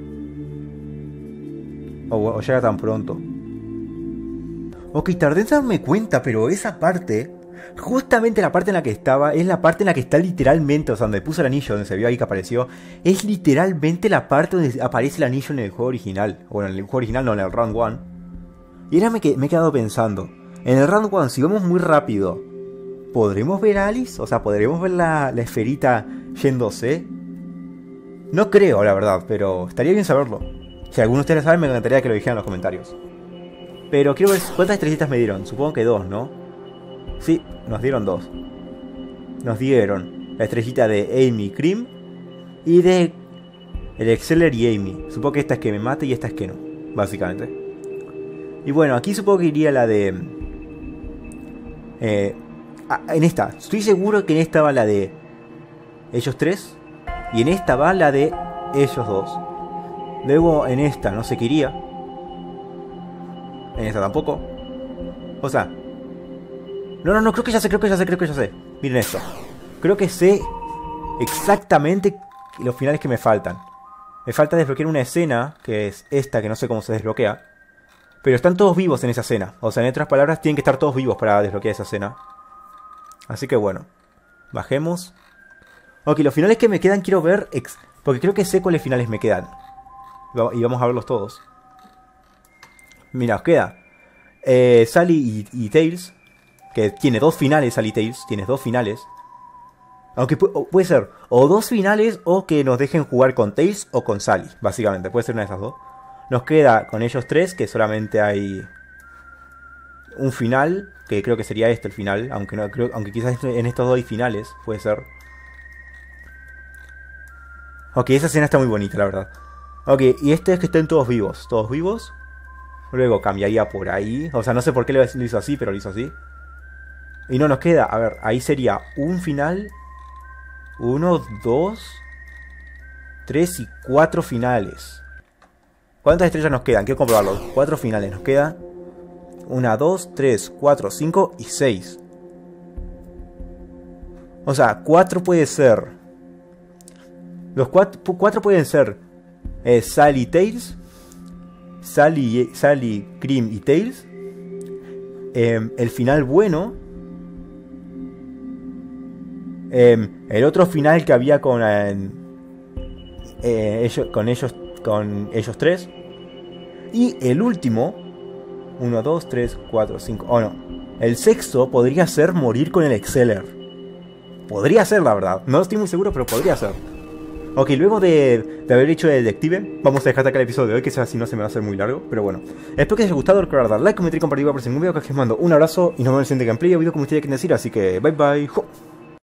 O, o llega tan pronto. Ok, tardé en darme cuenta, pero esa parte... Justamente la parte en la que estaba es la parte en la que está literalmente, o sea, donde puse el anillo, donde se vio ahí que apareció, es literalmente la parte donde aparece el anillo en el juego original. Bueno, en el juego original no, en el Round uno. Y ahora me, que, me he quedado pensando, en el Round uno, si vamos muy rápido, ¿podremos ver a Alice? O sea, ¿podremos ver la, la esferita yéndose? No creo, la verdad, pero estaría bien saberlo. Si alguno de ustedes saben, me encantaría que lo dijeran en los comentarios. Pero quiero ver cuántas estrellitas me dieron. Supongo que dos, ¿no? Sí, nos dieron dos. Nos dieron la estrellita de Amy Cream y de el Exceller y Amy. Supongo que esta es que me mate y esta es que no, básicamente. Y bueno, aquí supongo que iría la de... Eh, ah, en esta, estoy seguro que en esta va la de ellos tres. Y en esta va la de ellos dos. Luego en esta no sé qué iría. En esta tampoco. O sea... No, no, no, creo que ya sé, creo que ya sé, creo que ya sé. Miren esto. Creo que sé exactamente los finales que me faltan. Me falta desbloquear una escena, que es esta, que no sé cómo se desbloquea. Pero están todos vivos en esa escena. O sea, en otras palabras, tienen que estar todos vivos para desbloquear esa escena. Así que bueno. Bajemos. Ok, los finales que me quedan quiero ver... Ex porque creo que sé cuáles finales me quedan. Y vamos a verlos todos. Mira, os queda eh, Sally y, y Tails. Que tiene dos finales, Sally Tails. Tienes dos finales. Aunque pu puede ser o dos finales o que nos dejen jugar con Tails o con Sally. Básicamente, puede ser una de esas dos. Nos queda con ellos tres, que solamente hay un final. Que creo que sería este el final. Aunque, no, creo, aunque quizás en estos dos hay finales. Puede ser. Ok, esa escena está muy bonita, la verdad. Ok, y este es que estén todos vivos. Todos vivos. Luego cambiaría por ahí. O sea, no sé por qué lo hizo así, pero lo hizo así. Y no nos queda, a ver, ahí sería un final, uno, dos, tres y cuatro finales. ¿Cuántas estrellas nos quedan? Quiero comprobarlo. Cuatro finales, nos queda una, dos, tres, cuatro, cinco y seis. O sea, cuatro puede ser. Los cuatro, cuatro pueden ser eh, Sally Tails, Sally, Sally, Cream y Tails. Eh, el final bueno. Eh, el otro final que había con eh, eh, ellos, con ellos, con ellos tres. Y el último, uno, dos, tres, cuatro, cinco. Oh no, el sexto podría ser morir con el Exceller. Podría ser, la verdad. No estoy muy seguro, pero podría ser. Ok, luego de, de haber hecho de detective, vamos a dejar acá el episodio de hoy, que si no se me va a hacer muy largo, pero bueno. Espero que les haya gustado, recuerda dar like, comentar y compartir para el próximo video, que les mando un abrazo y nos vemos en el siguiente gameplay o video como ustedes quieran decir, así que bye bye. ¡Jo!